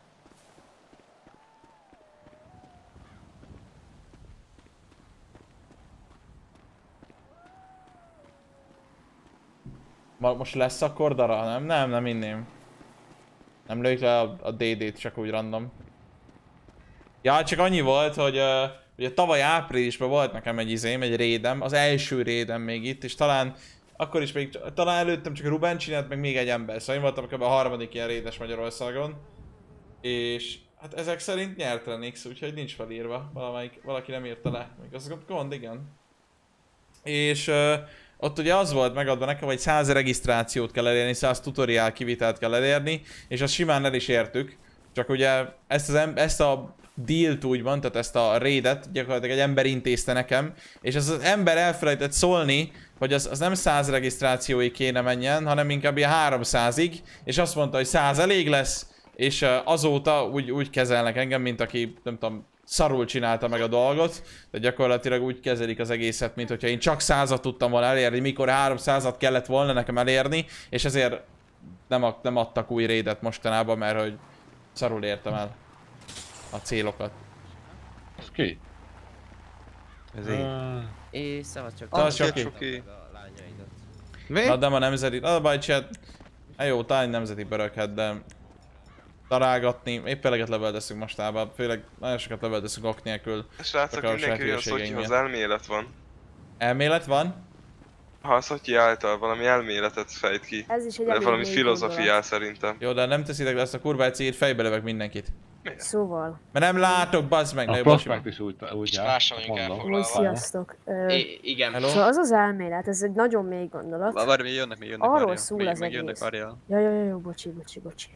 Ma, most lesz akkor dara? Nem, nem, nem inném. Nem lőjük le a, a dé dét csak úgy random. Ja, csak annyi volt, hogy uh, ugye tavaly áprilisban volt nekem egy izém, egy raidem, az első raidem még itt, és talán akkor is még, talán előttem csak a Ruben csinált, meg még egy ember. Szóval én voltam kb. A harmadik ilyen rédes Magyarországon. És hát ezek szerint nyert Renix, úgyhogy nincs felírva. Valamelyik, valaki nem írta le. Még az gond, igen. És uh, ott ugye az volt megadva nekem, hogy száz regisztrációt kell elérni, száz tutoriál kivitelt kell elérni, és azt simán el is értük. Csak ugye ezt, az ezt a dealt úgymond, tehát ezt a raidet gyakorlatilag egy ember intézte nekem, és az, az ember elfelejtett szólni, hogy az, az nem száz regisztrációig kéne menjen, hanem inkább ilyen háromszázig, és azt mondta, hogy száz elég lesz, és azóta úgy, úgy kezelnek engem, mint aki, nem tudom, szarul csinálta meg a dolgot, de gyakorlatilag úgy kezelik az egészet, mint hogyha én csak százat tudtam volna elérni, mikor háromszázat kellett volna nekem elérni, és ezért nem, nem adtak új raidet mostanában, mert hogy szarul értem el a célokat. Ez ki? Ez így. És szabad csak Szabad csak ki. a lányaidat. Mi? Adom a nemzeti, az a baj, csinált. Hát jó, talán nemzeti börökhet, de találgatni, épp eleget leveldeszünk mostában, főleg nagyon sokat leveldeszünk ok nélkül. Srácok, mindenki jön Szotyihoz, elmélet van. Elmélet van? Ha a Szotyi által valami elméletet fejt ki. Ez is egy de elég valami mély filozofiál gondolat. szerintem. Jó, de nem teszitek le ezt a kurva egyszerűt, fejbe lövök mindenkit. Szóval. Mert nem látok, bazd meg, A ne prospekt is úgy, úgy jár. Mással vagyunk mondom. Úgy, elfoglalva. sziasztok. Ö, I- igen. Hello? Szóval az az elmélet, ez egy nagyon mély gondolat. Várj, mi jönnek, mi jönnek, Arról várjál. szól Mi- az még jönnek, egész. várjál. Ja, ja, ja, jó, bocsi, bocsi, bocsi.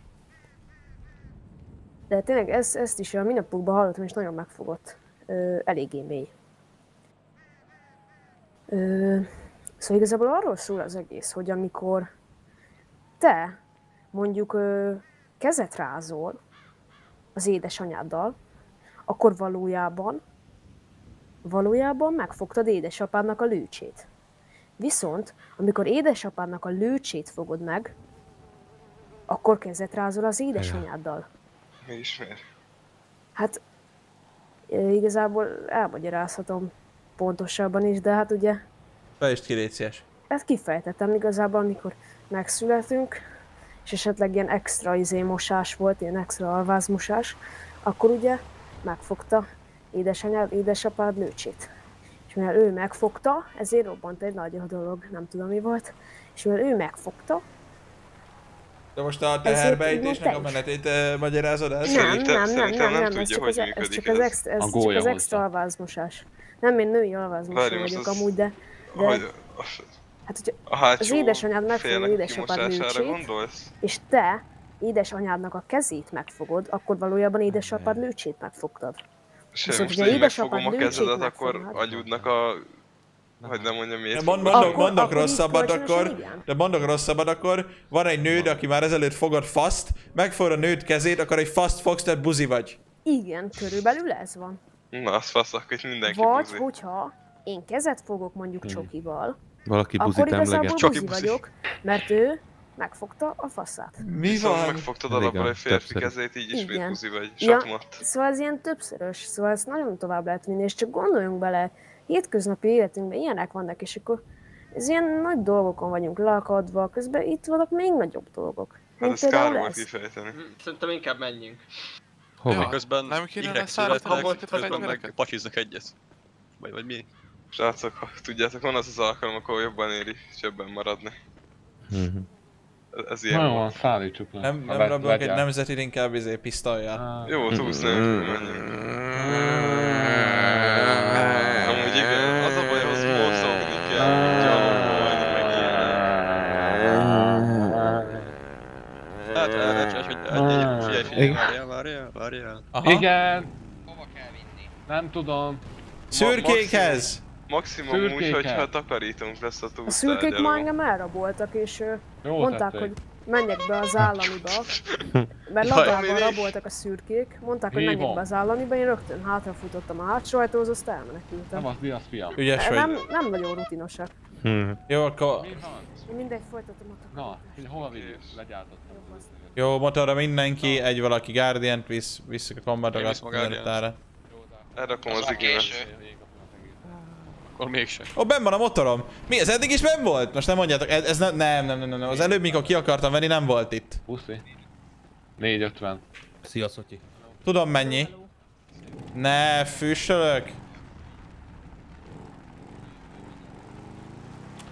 De tényleg ez, ezt is a minapokban hallottam, és nagyon megfogott. Ö, eléggé mély. Ö, szóval igazából arról szól az egész, hogy amikor te mondjuk ö, kezet rázol az édesanyáddal, akkor valójában, valójában megfogtad édesapádnak a lőcsét. Viszont, amikor édesapádnak a lőcsét fogod meg, akkor kezet rázol az édesanyáddal. Mi ismer? Hát ö, igazából elmagyarázhatom pontosabban is, de hát ugye Fejtsd ki, légy szíves. ezt kifejtettem igazából, amikor megszületünk, és esetleg ilyen extra izé mosás volt, ilyen extra alvázmosás, akkor ugye megfogta édesanyád, édesapád lőcsét. És mivel ő megfogta, ezért robbant egy nagy dolog, nem tudom mi volt, és mivel ő megfogta, De most a Ezért teherbejtésnek a mondta is. menetét eh, magyarázod el? nem, Szerintem- nem, nem, szerintem nem, nem nem, ez tudja, csak hogy az, ez működik csak az ez. extra, ez A csak gólya az hozta. extra alvázmosás. Nem, én női alvázmosó Várj, most vagyok az- amúgy, de, de Hogy hát, hogyha a hátsó az édesanyád megfogja félnek édesapád kimosására lőcsét, gondolsz? és te édesanyádnak a kezét megfogod, akkor valójában édesapád lőcsét megfogtad. Semmi, Viszont most ugye én édesapád megfogom a lőcsét kezedet, akkor megfognád. agyudnak a... Hogy nem mondjam miért. Mond, fogod. mondok, Akkor- mondok akkor így rosszabbat kölcsönösen akkor, igen. de mondok rosszabbat akkor, van egy nőd, aki már ezelőtt fogad faszt, megfogod a nőd kezét, akkor egy faszt fogsz, tehát buzi vagy. Igen, körülbelül ez van. Na, azt fasz, akkor itt mindenki Vagy, buzi. hogyha én kezet fogok mondjuk csokival, Valaki akkor buzit igazából emleget. Csoki buzi buzi. vagyok, mert ő megfogta a faszát. Mi Viszont van? megfogtad Elég alapból a egy férfi többször. kezét, így ismét Igen. buzi vagy. Ja, Sakmat. szóval ez ilyen többszörös, szóval ezt nagyon tovább lehet vinni, és csak gondoljunk bele, hétköznapi életünkben ilyenek vannak, és akkor ez ilyen nagy dolgokon vagyunk lakadva, közben itt vannak még nagyobb dolgok. Hát Mint ezt kár például volt ez. kifejteni. Hm, Szerintem inkább menjünk. Hova? Közben nem kéne Y leszállítani születnek, ezeket a közben meg fegyvereket? pacsiznak egyet. Vagy, vagy mi? Srácok, ha tudjátok, van az az alkalom, akkor jobban éri csöbben maradni. Ez- Ez ilyen Nagyon van, volt. szállítsuk le. Nem, Ha nem vett- rabolok egy vegyál. nemzeti inkább izé pisztolyjal. Á, Jó, túlsz nélkül menjünk. Amúgy igen, az a baj, hogy mozogni kell, gyalogolni, meg ilyenek. Hát, hát, hogy figyelj, figyelj, várjál, várjál, várjál. Aha. Igen, Hova kell vinni? nem tudom. Szürkékhez! Maximum úgy, Szürkéket. hogyha takarítunk lesz a A szürkék ma túlszárgyaló. engem elraboltak, és ö, Jó mondták, tették. hogy menjek be az államiba, mert Jaj, ladával mi- raboltak a szürkék, mondták, hogy Hívom. menjek be az államiba, én rögtön hátrafutottam a hátsó ajtóhoz, azt Nem elmenekültem. az diasz fiam. Ügyes vagy. Nem, nem nagyon rutinosak. Jó, akkor... Mi van? Én mindegy, folytatom a Na, hogy hova vigyük? Legyártottam. Jó, motorra mindenki, egy valaki Guardian-t visz, visszük a Én kombatokat viszem a Guardian-t. mindentára. Elrakom Az az már igémet. késő. Akkor mégsem. Ó, benn van a motorom! Mi, ez eddig is benn volt? Most nem mondjátok, ez, ez ne, nem, nem, nem, nem, nem, az előbb mikor ki akartam venni nem volt itt. Puszi. négy ötven. Szia, Szotyi. Tudom mennyi. Ne, füssölök. Kivisz.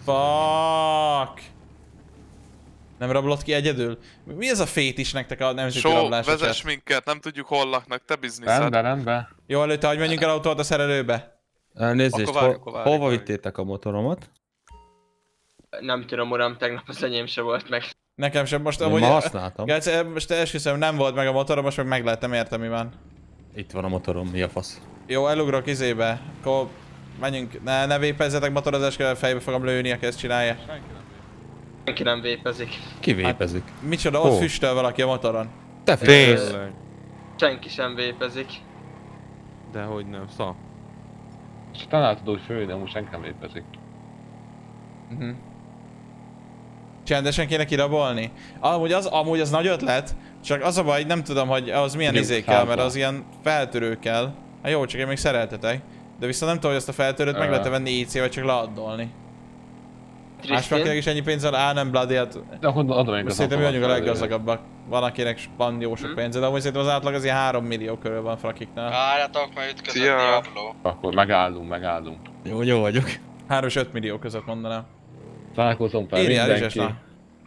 Fuck! Nem rablott ki egyedül? Mi ez a fét is nektek a nemzeti Só, rablás? vezess minket, nem tudjuk hol laknak, te bizniszed. Rendben, rendben. Jó, előtte, hogy menjünk el autót a szerelőbe. Elnézést, Akkor várjuk, ho várjuk, hova várjuk. vittétek a motoromat? Nem tudom, uram, tegnap az enyém se volt meg. Nekem sem most Én amúgy... ma használtam. Geci, most esküszöm, nem volt meg a motorom, most meg meglettem, értem mi van. Itt van a motorom, mi a fasz? Jó, elugrok izébe. Akkor menjünk, ne, ne vépezzetek motorozásra, fejbe fogom lőni, aki ezt csinálja. Senki nem vépezik. Ki vépezik? Micsoda, Hol? ott füstöl valaki a motoron. Te fész! Senki sem vépezik. Dehogy nem, szó. És talán tudod főni, de amúgy senki nem lépezik. Uh-huh. Csendesen kéne kirabolni. Amúgy az, amúgy az nagy ötlet, csak az a baj, nem tudom, hogy az milyen Jó, izé kell, mert százal. az ilyen feltörő kell. Hát jó, csak én még szereltetek. De viszont nem tudom, hogy azt a feltörőt meg Ö. lehet venni í cé, vagy csak leaddolni. Krisztin? Másfélkinek is ennyi pénzzel, á nem Bloody, hát... De akkor adom még Most az szerintem mi vagyunk a automat leggazdagabbak. Van akinek van jó sok pénze, de amúgy szerintem az átlag az ilyen három millió körül van frakiknál. Várjatok, majd ütközött Szia. Diablo. Akkor megállunk, megállunk. Jó, jó vagyok. három és öt millió között mondanám. Találkozom fel Írjál is mindenki. ezt, na.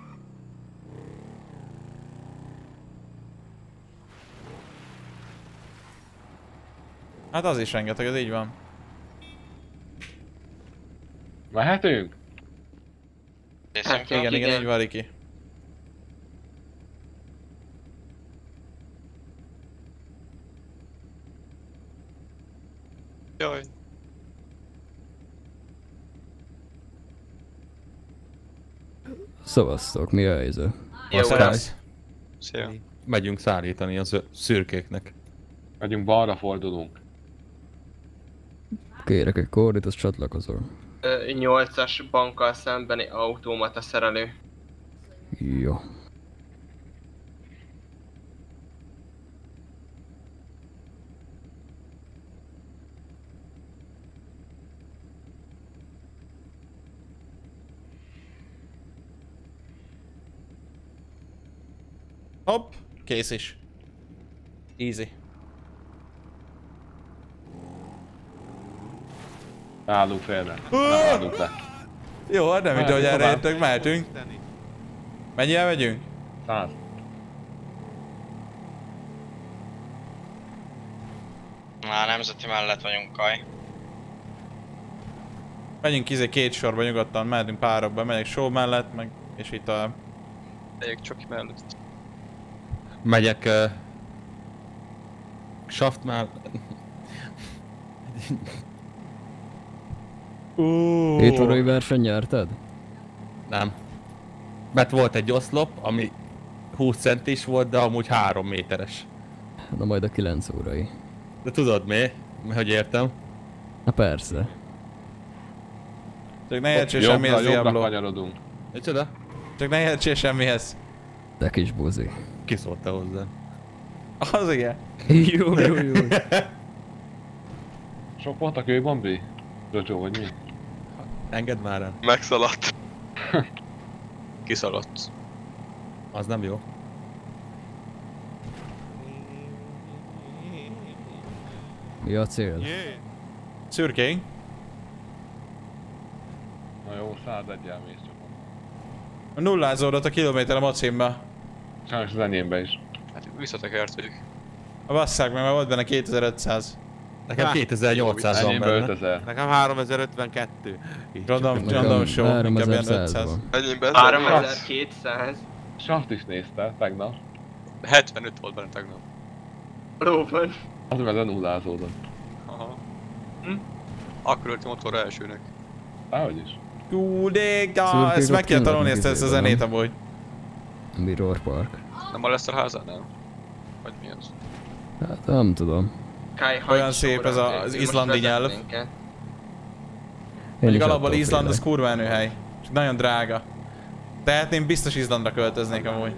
Hát az is rengeteg, ez így van. Mehetünk? Hát, Igen, igen, így van, Riki. Jaj. Szavaztok, mi a helyzet? Jó, uram. Szevasz. Szia. Megyünk szállítani az ö- szürkéknek. Megyünk balra fordulunk. Kérek egy kódit, azt csatlakozol. Ö, nyolcas bankkal szembeni automata szerelő. Jó. Hopp, kész is. Easy. Állunk félre. Nem állunk le. Jó, hát nem Mehetünk idő, hogy erre tovább. értünk, mehetünk. Mennyire megyünk? Száz. Már nemzeti mellett vagyunk, Kaj. Menjünk izé két sorba nyugodtan, mehetünk párokba, megyek show mellett, meg és itt a... Megyek csak mellett. Megyek... Uh, Saft már... Hét órai verseny nyerted? Nem. Mert volt egy oszlop, ami húsz centis volt, de amúgy három méteres. Na majd a kilenc órai. De tudod mi? Hogy értem? Na persze. Csak ne értsél semmihez, Jobbra, jobbra Diablo. kanyarodunk. Micsoda? Csak ne értsél semmihez. De kis buzi. Ki szólta hozzá? Az igen. Jó, jó, jó. Sok volt a kőbombi? Jojo, vagy mi? Engedd már el. Megszaladt. Kiszaladt. Az nem jó. Mi a cél? Szürkény. Na jó, százegy elmész csak. Nullázódott a kilométer a mocimba. Sajnos az enyémbe is. Hát visszatekertük. A basszák meg, mert volt benne kétezer-ötszáz. Nekem kétezer-nyolcszáz van Enyémbe benne. ötezer. Nekem háromezer-ötvenkettő. Random, random show, inkább ilyen ötszáz. Ennyiben háromezer-kétszáz. Saft is nézte tegnap. hetvenöt volt benne tegnap. Valóban. Az meg nullázódott. Aha. Hm? Akkor öltem motorra elsőnek. Ahogy is. Kúdéka, Szürkék ezt meg ott kell tanulni, kint ezt, ezt a vannak zenét izében, amúgy. Mirror Park. Nem a Lester házánál? Vagy mi az? Hát nem tudom. Kai, Olyan szép ez a- az izlandi nyelv. Én Mondjuk is alapból attól Izland az félek. kurva menőhely. És nagyon drága. Tehát én biztos Izlandra költöznék amúgy.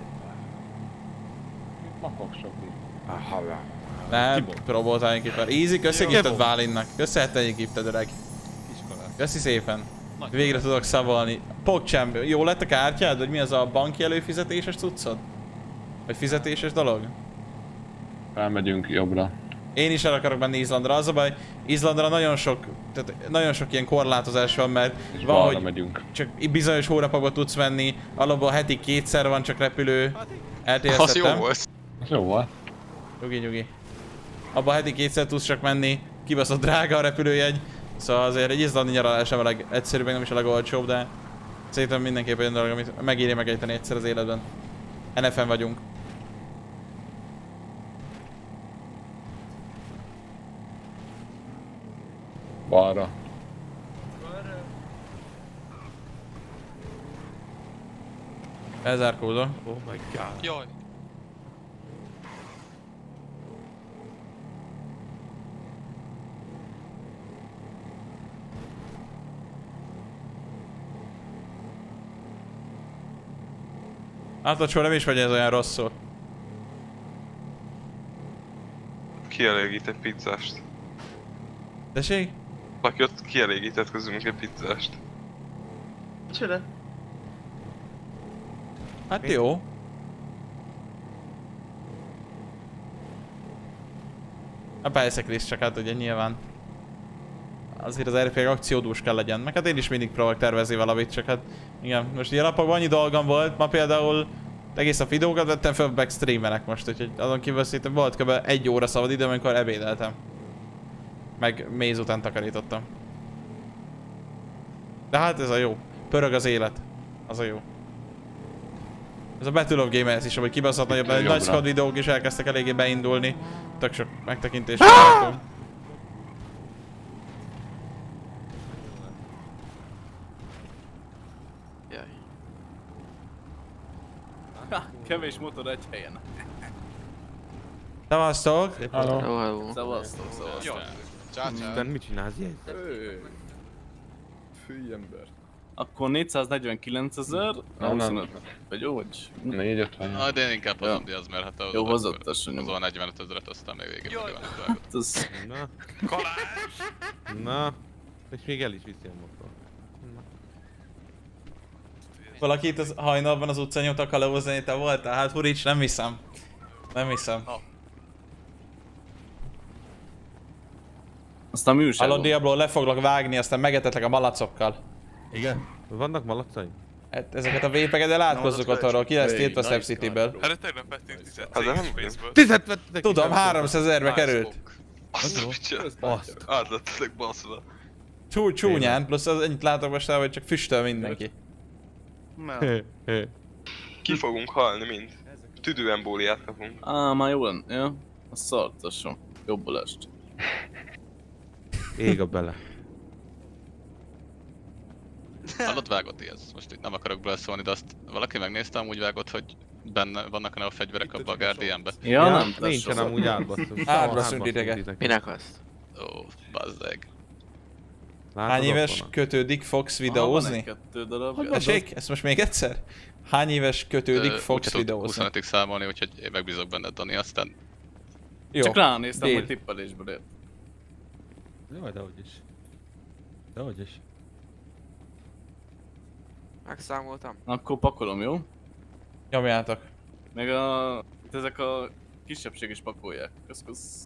Makok sok is. Nem, próbáltáljunk itt már. Easy, köszi Jó. gifted Válinnak. Köszönhet egy gifted öreg. Köszi szépen. Végre tudok szavalni. Pogchamp, jó lett a kártyád? Vagy mi az a banki előfizetéses cuccod? Vagy fizetéses dolog? Elmegyünk jobbra. Én is el akarok menni Izlandra, az a baj, Izlandra nagyon sok, tehát nagyon sok ilyen korlátozás van, mert És van, balra hogy megyünk. csak bizonyos hónapokban tudsz menni, alapból heti kétszer van csak repülő, eltérztettem. Az jó volt. Az jó volt. Nyugi, nyugi. Abban heti kétszer tudsz csak menni, kibaszott drága a repülőjegy, szóval azért egy izlandi nyaralás sem a legegyszerűbb, meg nem is a legolcsóbb, de szerintem mindenképpen olyan dolog, amit megéri megejteni egyszer az életben. en ef en vagyunk. Balra. Elzárkózol. Oh my god. Jaj. Látod, soha nem is vagy ez olyan rosszul. Kielégített pizzást. Tessék? Aki ott kielégített közülünk egy pizzást. Csoda. Hát jó. Hát persze Krisz, csak hát ugye nyilván azért az er pé gé akciódús kell legyen. Meg hát én is mindig próbálok tervezni valamit, csak hát igen, most ilyen napokban annyi dolgom volt, ma például egész a videókat vettem fel, meg streamelek most, úgyhogy azon kívül szerintem volt kb. egy óra szabad idő, amikor ebédeltem. Meg méz után takarítottam. De hát ez a jó. Pörög az élet. Az a jó. Ez a Battle of Gamers is, hogy kibaszott nagyobb, nagy, nagy squad videók is elkezdtek eléggé beindulni. Tök sok megtekintésre látom. Jaj. Ha, kevés motor egy helyen. Szevasztok! Szevasztok, szevasztok. De mit csinálsz, Jez? Fülj ember. Akkor négyszáznegyvenkilencezer, huszonöt, vagy jó, vagy? négy ötven. Ah, de én inkább hozom Diaz, mert hát az jó, hozott tessék. Az a negyvenöt ezeret, aztán még végén negyvenöt vágott. Hát az... Na. Kalás! Na. És még el is viszi a motor. Valaki itt az hajnalban az utcán nyomta kalauzni, te voltál? Hát Hurics, nem hiszem. Nem hiszem. Oh. Aztán mi újság? Hallod Diablo, le foglak vágni, aztán megetetlek a malacokkal. Igen? Vannak malacaim? Hát ezeket a vépeket elátkozzuk otthonról, ki lesz tiltva Step City-ből. Hát tényleg vettünk tízet Facebookból. Tízet vettetek! Tudom, háromszázezerbe került. Azt. Átlettetek baszva. Csú, csúnyán, plusz az ennyit látok most el, hogy csak füstöl mindenki. Ki fogunk halni mind. Tüdőembóliát kapunk. Á, már jó lenne, ja? A szartasom. Jobbul est. Ég a bele. Hallott vágott ez. Most itt nem akarok beleszólni, de azt valaki megnézte, amúgy vágott, hogy benne vannak a fegyverek abban a Guardianben. Ja, ja, nem nincsen amúgy átbasztunk. Átbasztunk titeket. Minek azt? Ó, bazzeg. Hány éves kötődik Fox videózni? Esik? Ezt most még egyszer? Hány éves kötődik Fox videózni? huszonötig számolni, úgyhogy én megbízok benned, Dani, aztán... Jó. Csak ránéztem, Dél. hogy tippelésből ért. Jó, dehogy is. Dehogy is. Megszámoltam. Akkor pakolom, jó? Nyomjátok. Meg a... itt ezek a kisebbség is pakolják. Kösz-kösz.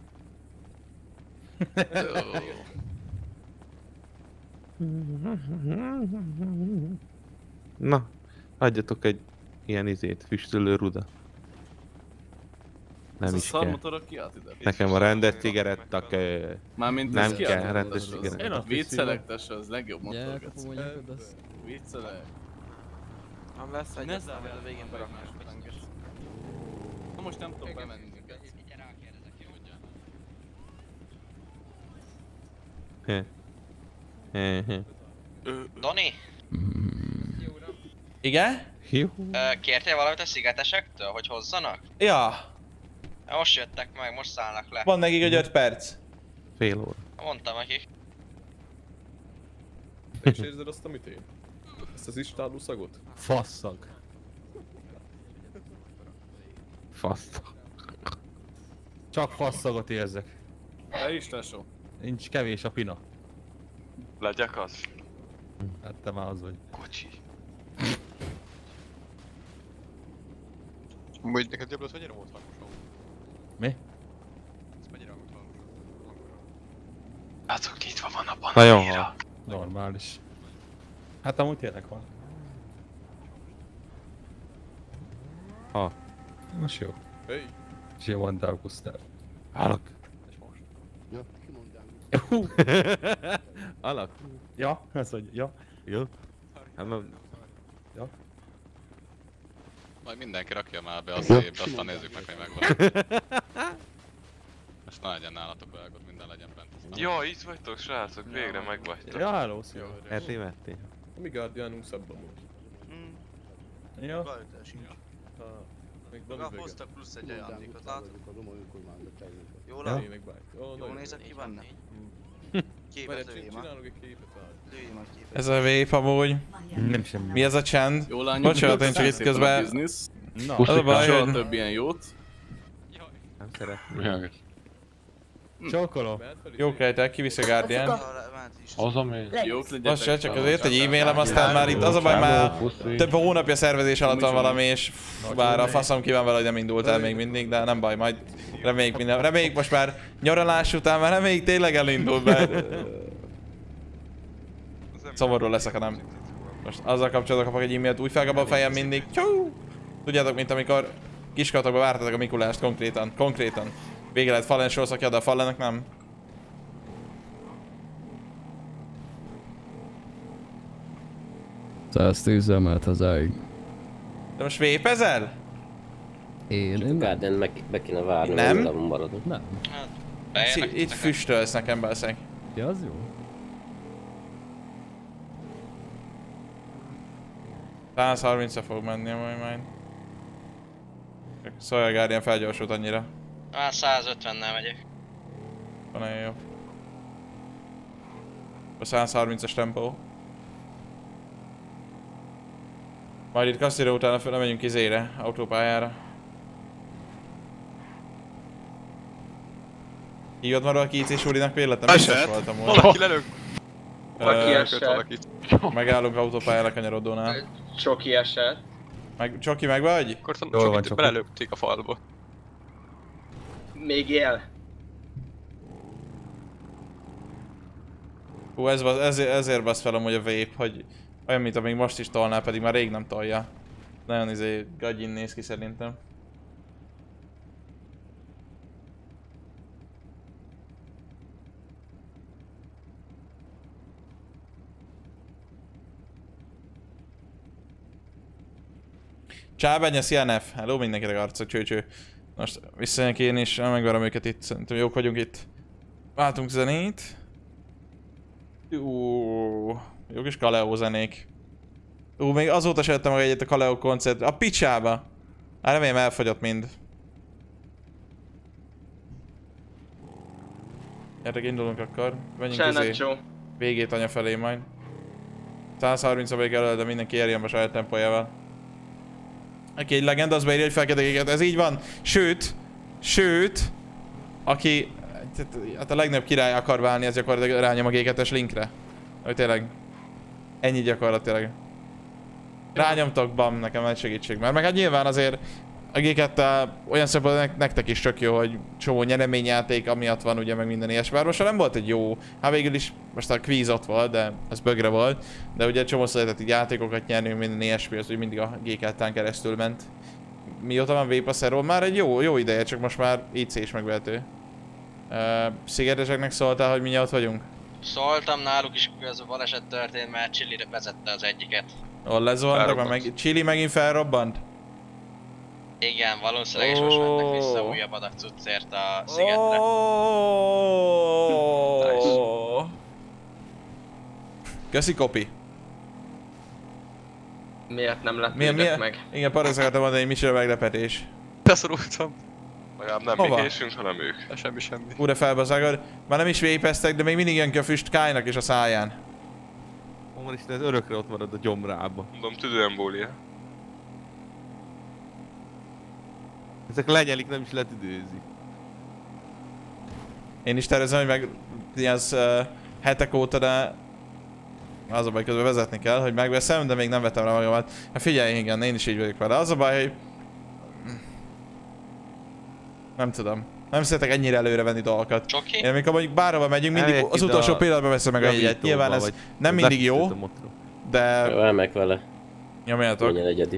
Na, adjatok egy ilyen izét, füstölő ruda. Nem is kell. Nekem a rendes cigarettak... Mármint nem kell, rendes cigarettak. Én a viccelek, tesse, az legjobb motor. Viccelek. Nem lesz egy, aztán a végén beraknás. Na most nem tudom bemenni. He. He, he. Doni? Igen? Jó. Kértél valamit a szigetesektől, hogy hozzanak? Ja. Most jöttek meg, most szállnak le. Van nekik egy öt perc. Fél óra. Mondtam nekik. Te is érzed azt, amit én? Ezt az istáló szagot? Fasszag. Fasszag. Csak fasszagot érzek. Te is, tesó. Nincs kevés a pina. Legyek az? Hát te már az vagy. Kocsi. Amúgy neked jobb lesz, mennyire volt hangos? Mi? Ez mennyire hangos? Nagyon hal. Normális. Hát amúgy tényleg van. Ha. Most jó. Hey. Zsimon Daugusztál. Állok. Alak? Ja, ez hogy, ja. Jó. Hát ma... Ja. Majd mindenki rakja már be a szépbe, aztán nézzük meg, hogy megvan. Most ne legyen nálatok vágod, minden legyen bent. Jó, itt vagytok srácok, végre megvagytok. Ja, háló, szia. Erti metti. Mi Guardianunk szabban most. Ja. Maga hoztak plusz egy ajándékot, látod? Jól Ja. áll? Ó, Jól nézek ki benne? Képet Várjál, lőjém, ha? csinálok egy képet, várj. Lőjém egy képet. Ez a vép amúgy. Nem semmi. Mi ez a csend? Jó lányok, Bocsánat, én csak köszönöm itt szépen a közben... biznisz. Na, Az a baj, Soha hogy... több ilyen jót. Nem szeretném. Milyen? Csókolom. Jó kejtek, kiviszi a Guardian. Az, ami... Jók legyetek. Most se, csak azért egy e-mailem, aztán már itt az a baj, már több hónapja szervezés alatt van valami, és bár a faszom ki van vele, hogy nem indult el még mindig, de nem baj, majd reméljük minden, reméljük most már nyaralás után, már reméljük tényleg elindul be. Szomorú leszek, ha nem. Most azzal kapcsolatban kapok egy e-mailt úgy felkap a fejem mindig. Csú! Tudjátok, mint amikor kiskatokba vártatok a Mikulást konkrétan, konkrétan. Vége lehet Fallen sorszakja, de a Fallennek nem. száztízzel mehet hazáig. De most vépezel? Én, én Guardian meg, meg kéne várni, Nem? hogy maradunk. Nem. Itt, itt füstölsz nekem, belszeg. Ja, az jó. száz harmincra fog menni majd majd. Szóval a Guardian felgyorsult annyira. Már száz ötvennel megyek. Nagyon jó. A száz harmincas tempó. Majd itt Cassiro utána föl megyünk izére, autópályára. Hívod már a Kícés úrinak véletlen? Biztos voltam volna. Valaki lelök. Valaki Ö, esett. Valaki. Megállunk autópályára kanyarodónál. Csoki esett. Meg, Csoki, meg vagy? Akkor Jól van, csak Csoki. belelőtték a falba. Még él. Hú, ez, baz- ezért, ezért basz fel amúgy a vape, hogy olyan, mint amíg most is tolná, pedig már rég nem tolja. Nagyon izé gagyin néz ki szerintem. Csá, Benya, szia Nef! Hello mindenkinek arcok, cső-cső. Most visszajönk én is, megvárom őket itt, szerintem jók vagyunk itt. Váltunk zenét. Jó, jó kis Kaleo zenék. Ú, még azóta se jöttem meg egyet a Kaleo koncert. A picsába! Hát remélem elfogyott mind. Gyertek, indulunk akkor. Menjünk izé. Csánacsó. Végét anya felé majd. száz harminc vagyok elő, de mindenki érjen be saját tempójával. Aki egy legenda, az beírja, hogy felkedegéket. Ez így van. Sőt, sőt, aki hát a legnagyobb király akar válni, ez gyakorlatilag rányom a gé kettes linkre. Hogy tényleg. Ennyi gyakorlatilag. Rányomtok, bam, nekem egy segítség. Mert meg hát nyilván azért a gé kettő olyan szempontból nektek is tök jó, hogy csomó nyereményjáték, amiatt van ugye meg minden ilyesmi. Bár most nem volt egy jó, hát végül is most a quiz ott volt, de az bögre volt. De ugye csomó lehetett így játékokat nyerni, minden ilyesmi, az úgy mindig a gé kettőn keresztül ment. Mióta van Vape már egy jó, jó ideje, csak most már í cé is megvehető. Uh, Szigeteseknek szóltál, hogy mindjárt ott vagyunk? Szóltam, náluk is ez a baleset történt, mert Chili vezette az egyiket. Hol lezuhantak, mert meg... Chili megint felrobbant? Igen, valószínűleg is most mentek vissza újabb adag cuccért a szigetre. Oh. Köszi, Kopi. Miért nem Milyen, lepődök milyen? meg? Igen, parra akartam mondani, hogy micsoda meglepetés. Beszorultam. Legalább nem Hova? mi késünk, hanem ők. De semmi semmi. Ú, de felbaszagod. Már nem is vépeztek, de még mindig jön ki a füst Kájnak is a száján. Mondom, Isten, ez örökre ott marad a gyomrába. Mondom, tüdőembólia. Ezek lenyelik, nem is letüdőzik. Én is tervezem, hogy meg ilyen uh, hetek óta, de az a baj, közben vezetni kell, hogy megveszem, de még nem vettem rá magamat. Hát figyelj, igen, én is így vagyok vele. Az a baj, hogy nem tudom. Nem szeretek ennyire előre venni dolgokat. Csoki? Én amikor mondjuk bárhova megyünk, mindig Elmegyek az ide utolsó a pillanatban veszem meg a jegyet. Nyilván ez javítóba, nem vagy mindig jó, lefektetem ott. de... Jó, elmegyek vele. Nyomjátok. Menjen egyedi.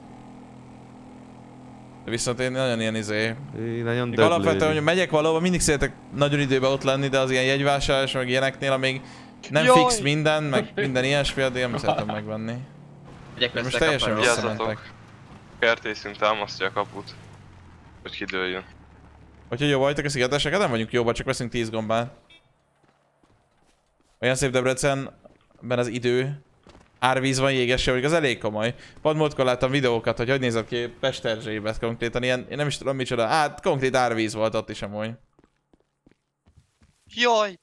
De viszont én nagyon ilyen izé... Én nagyon Még alapvetően, hogy megyek valahova, mindig szeretek nagyon időben ott lenni, de az ilyen jegyvásárlás, meg ilyeneknél, amíg nem Jaj! fix minden, meg minden ilyesmi, addig nem szeretem megvenni. Megyek Most össze teljesen kaparok. visszamentek. Kertészünk támasztja a kaput. Hogy kidőljön. Hogyha jó vagytok a szigeteseket, nem vagyunk jóba, csak veszünk tíz gombát. Olyan szép Debrecenben az idő. Árvíz van, jégeső, hogy az elég komoly. Pont múltkor láttam videókat, hogy hogy nézett ki Pesterzsébet konkrétan, ilyen, én nem is tudom micsoda, hát konkrét árvíz volt ott is amúgy. Jaj!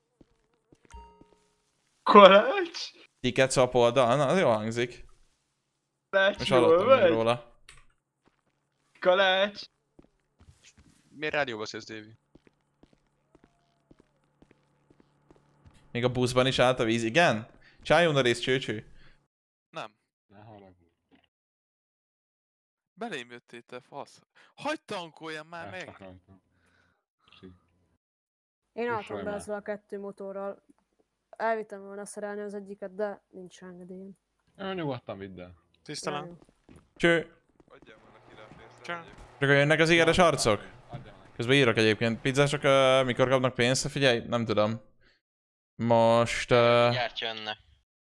Kalács! Ticket swap oldal, na az jó hangzik. Kalács, Most jól hallottam még vagy? róla. Kalács! Miért rádióba beszélsz, Dévi? Még a buszban is állt a víz, igen? Csájón a rész csőcső. Nem. Belém jöttél, te fasz. Hagyd tankoljam már meg! Én álltam be ezzel a kettő motorral. Elvittem volna szerelni az egyiket, de nincs engedélyem. Jó, nyugodtan vidd el. Tisztelem. Cső. Csá. Csak jönnek az ígéres arcok? Közben írok egyébként. Pizzások uh, mikor kapnak pénzt? Figyelj, nem tudom. Most... Uh, Gyárt jönne.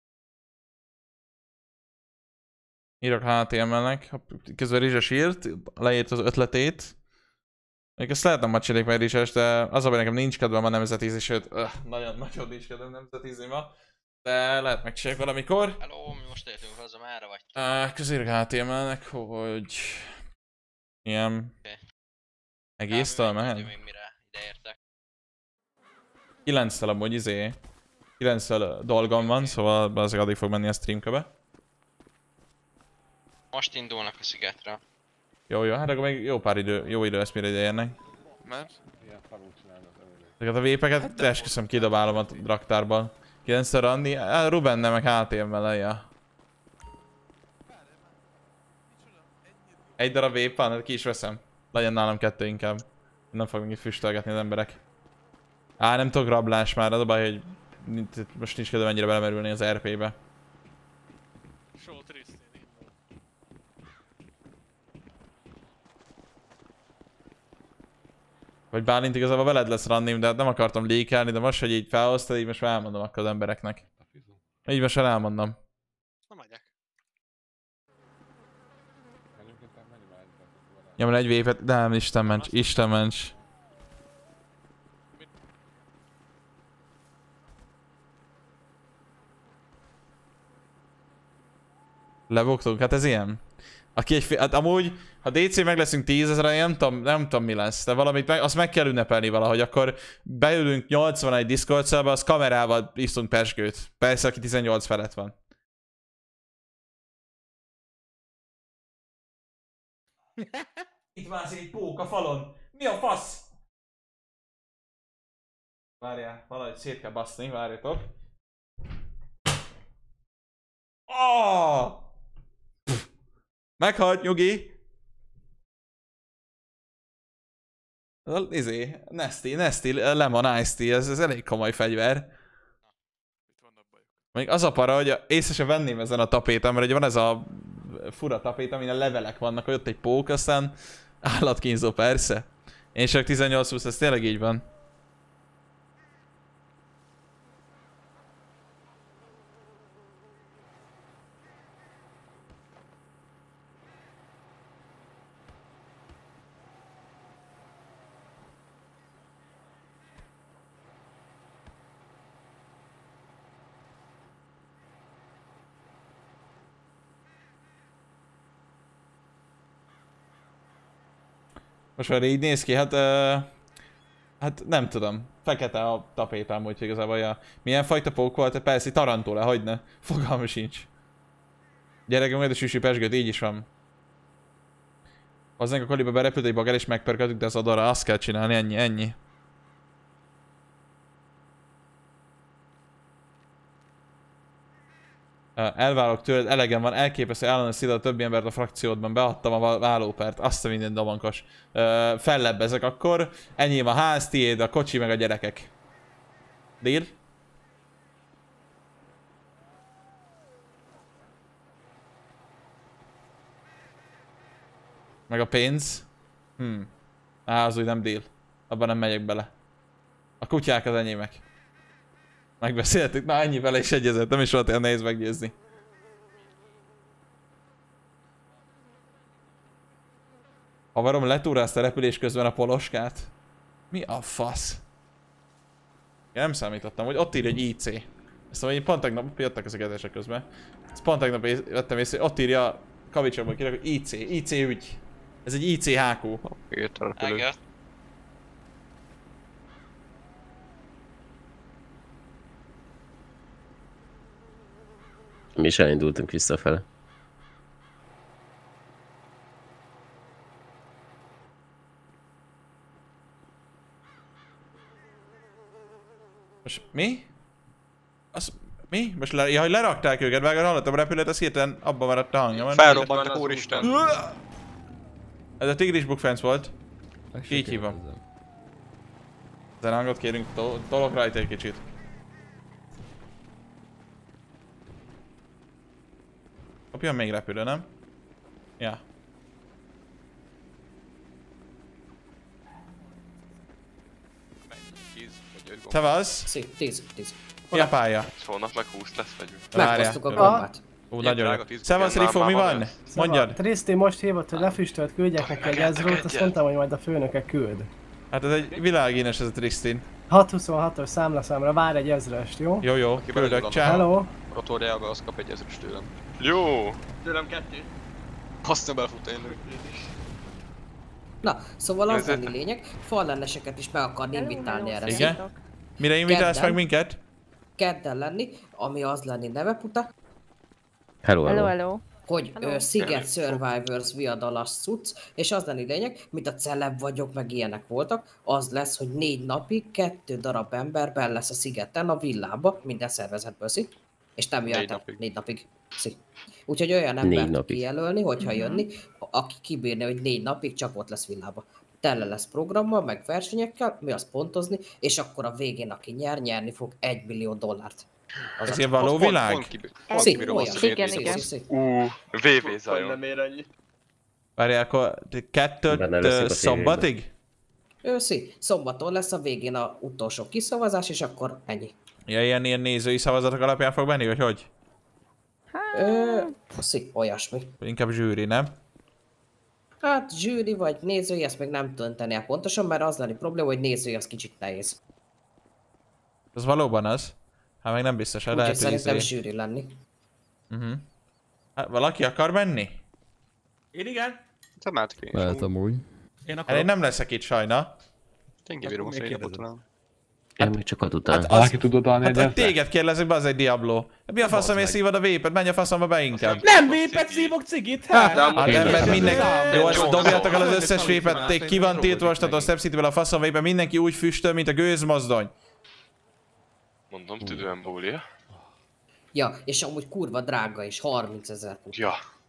írok há té em el-nek. Közben Rizses írt, leírt az ötletét. Még ezt lehetne ma csinálni meg Rizses, de az a baj, nekem nincs kedvem a nemzetizni, sőt, öh, nagyon-nagyon nincs kedvem nemzetizni ma. De lehet megcsináljuk valamikor. Hello, mi most értünk haza, merre vagy? Uh, közírok há té em el-nek, hogy... Ilyen... Okay. Egésztől mehet? Még mire ideértek. kilenctől amúgy izé... kilenctől dolgom van, szóval azért addig fog menni a streamköbe. Most indulnak a szigetre. Jó, jó, hát akkor még jó pár idő, jó idő lesz, mire ide érnek. Mert? Ezeket a vépeket, hát de esküszöm, kidobálom a raktárban. kilenctől Randy, Rubenne meg há té em el, ja. Egy darab vép van, ki is veszem. Legyen nálam kettő inkább. Nem fogunk itt füstölgetni az emberek. Á, nem tudok rablás már, az a baj, hogy most nincs kedvem ennyire belemerülni az er pé-be. Vagy Bálint igazából veled lesz rannim, de nem akartam lékelni, de most, hogy így felhoztad, így most már elmondom akkor az embereknek. Így most már elmondom. Na megyek. Nyomj egy vépet, de nem, Isten ments, Isten ments. Lebuktunk, hát ez ilyen. Aki egy fél, hát amúgy, ha dé cé meg leszünk tízezren, nem tudom, nem tudom mi lesz, de valamit meg, azt meg kell ünnepelni valahogy, akkor beülünk nyolcvanegy Discord szerbe, az kamerával isztunk pezsgőt. Persze, aki tizennyolc felett van. Itt mászik egy pók a falon. Mi a fasz? Várjál, valahogy szét kell baszni, várjatok. Oh! Meghalt, nyugi! Izé, Nesty, Nesty, Lemon Ice Tea, ez, ez elég komoly fegyver. Még az a para, hogy észre se venném ezen a tapéten, mert ugye van ez a fura tapét, amin a levelek vannak, hogy ott egy pók, aztán állatkínzó persze. Én csak tizennyolc húsz, ez tényleg így van. Most már így néz ki, hát... Uh, hát nem tudom. Fekete a tapétám, úgyhogy igazából ja. Milyen fajta pók volt? Persze, tarantula, hogyne. Fogalma sincs. Gyerekem, majd a süsű pesgőt, így is van. Hozzánk a koliba berepült egy bagár és megpörködtük, de az adóra azt kell csinálni, ennyi, ennyi. Elválok tőled, elegem van, elképesztő állandóan szidod a többi embert a frakciódban, beadtam a vállópert, azt a minden domankos. Fellebbezek akkor, enyém a ház, tiéd, a kocsi meg a gyerekek. Deal? Meg a pénz? Hm. Á, az úgy nem deal. Abban nem megyek bele. A kutyák az enyémek. Megbeszéltük, na ennyi vele is egyezett, nem is volt olyan nehéz meggyőzni. Havarom letúrázta repülés közben a poloskát. Mi a fasz? Én nem számítottam, hogy ott írja, hogy I C. Ezt mondom, hogy pont tegnap jöttek ezek ezesek közben. Ezt pont tegnap vettem észre, hogy ott írja kavicsokban kirak, hogy I C, I C ügy. Ez egy I C H Q. Enged. Mi is elindultunk visszafele. Most mi? Az... Mi? Most le... Ja, hogy lerakták őket, vágod, hallottam a repülőt, az hirtelen abban maradt a hangja. Felrobbantak, úristen! Ez a tigris bukfenc volt. Így hívom. Ezen hangot kérünk, tol tolok rajta egy kicsit. Kapjon még repülő, nem? Ja. Szevasz! Szép, tíz, tíz. Mi a pálya? Holnap meg húsz lesz vagy. Meghoztuk a gombát. Ó, nagyon jó. Szevasz Rifo, mi van? Mondjad! Triszti most hívott, hogy lefüstölt, küldjek neki egy ezrót, azt mondtam, hogy majd a főnöke küld. Hát ez egy világínes ez a Tristin. hat huszonhatos számlaszámra vár egy ezrest, jó? Jó, jó, küldök, csá. Hello! Rotorjába az kap egy ezres tőlem. Jó! Tőlem kettő. Azt nem belfut én. Na, szóval az lenni lényeg, fallenneseket is meg akarni invitálni erre. Igen? Mire invitálsz meg minket? Kedden lenni, ami az lenni neve puta. Hello, hello. hello. Hogy ö, Sziget Survivors viadalas cucc, és az lenni lényeg, mint a celeb vagyok, meg ilyenek voltak, az lesz, hogy négy napig kettő darab ember benn lesz a szigeten, a villába, minden szervezetből, szi. És nem jöhet el négy napig. Szi. Úgyhogy olyan embert kijelölni, hogyha jönni, aki kibírni, hogy négy napig csak ott lesz villába. Tele lesz programmal, meg versenyekkel, mi azt pontozni, és akkor a végén, aki nyer, nyerni fog egy millió dollárt. Az ez ilyen való világ? Szí, olyan. Igen, igen. Ú, vé vé zajon. Nem ér ennyi. Várjál, akkor kettőt szombatig? Őszi, szombaton lesz a végén a utolsó kiszavazás, és akkor ennyi. Ja, ilyen, ilyen nézői szavazatok alapján fog menni, vagy hogy? Ö, szí, olyasmi. Inkább zsűri, nem? Hát zsűri vagy nézői, ezt még nem dönteni el pontosan, mert az lenni probléma, hogy nézői az kicsit nehéz. Az valóban az? Hát meg nem biztos, hogy lehet, hogy szerintem izé... zsűri lenni. Uh-huh. Hát valaki akar menni? Én igen. Te mehet ki. Lehet amúgy. Én akarok. Én nem leszek itt sajna. Én kibírom azt, hogy napot talán. Én még csak ott után. Hát Valaki tudod adni egy hát téged kérdezek be, az egy Diablo. Mi a faszom, én szívod a vépet? Menj a faszomba be inkább. Nem vépet szívok cigit, hát! Hát nem, mert mindenki... Jó, ezt dobjátok el az összes vépet, ki van tiltva a Step City-ből a faszom vépet, mindenki úgy füstöl, mint a gőzmozdony. Mondom, tüdően bólia. Ja, és amúgy kurva drága is, harmincezer. Ja.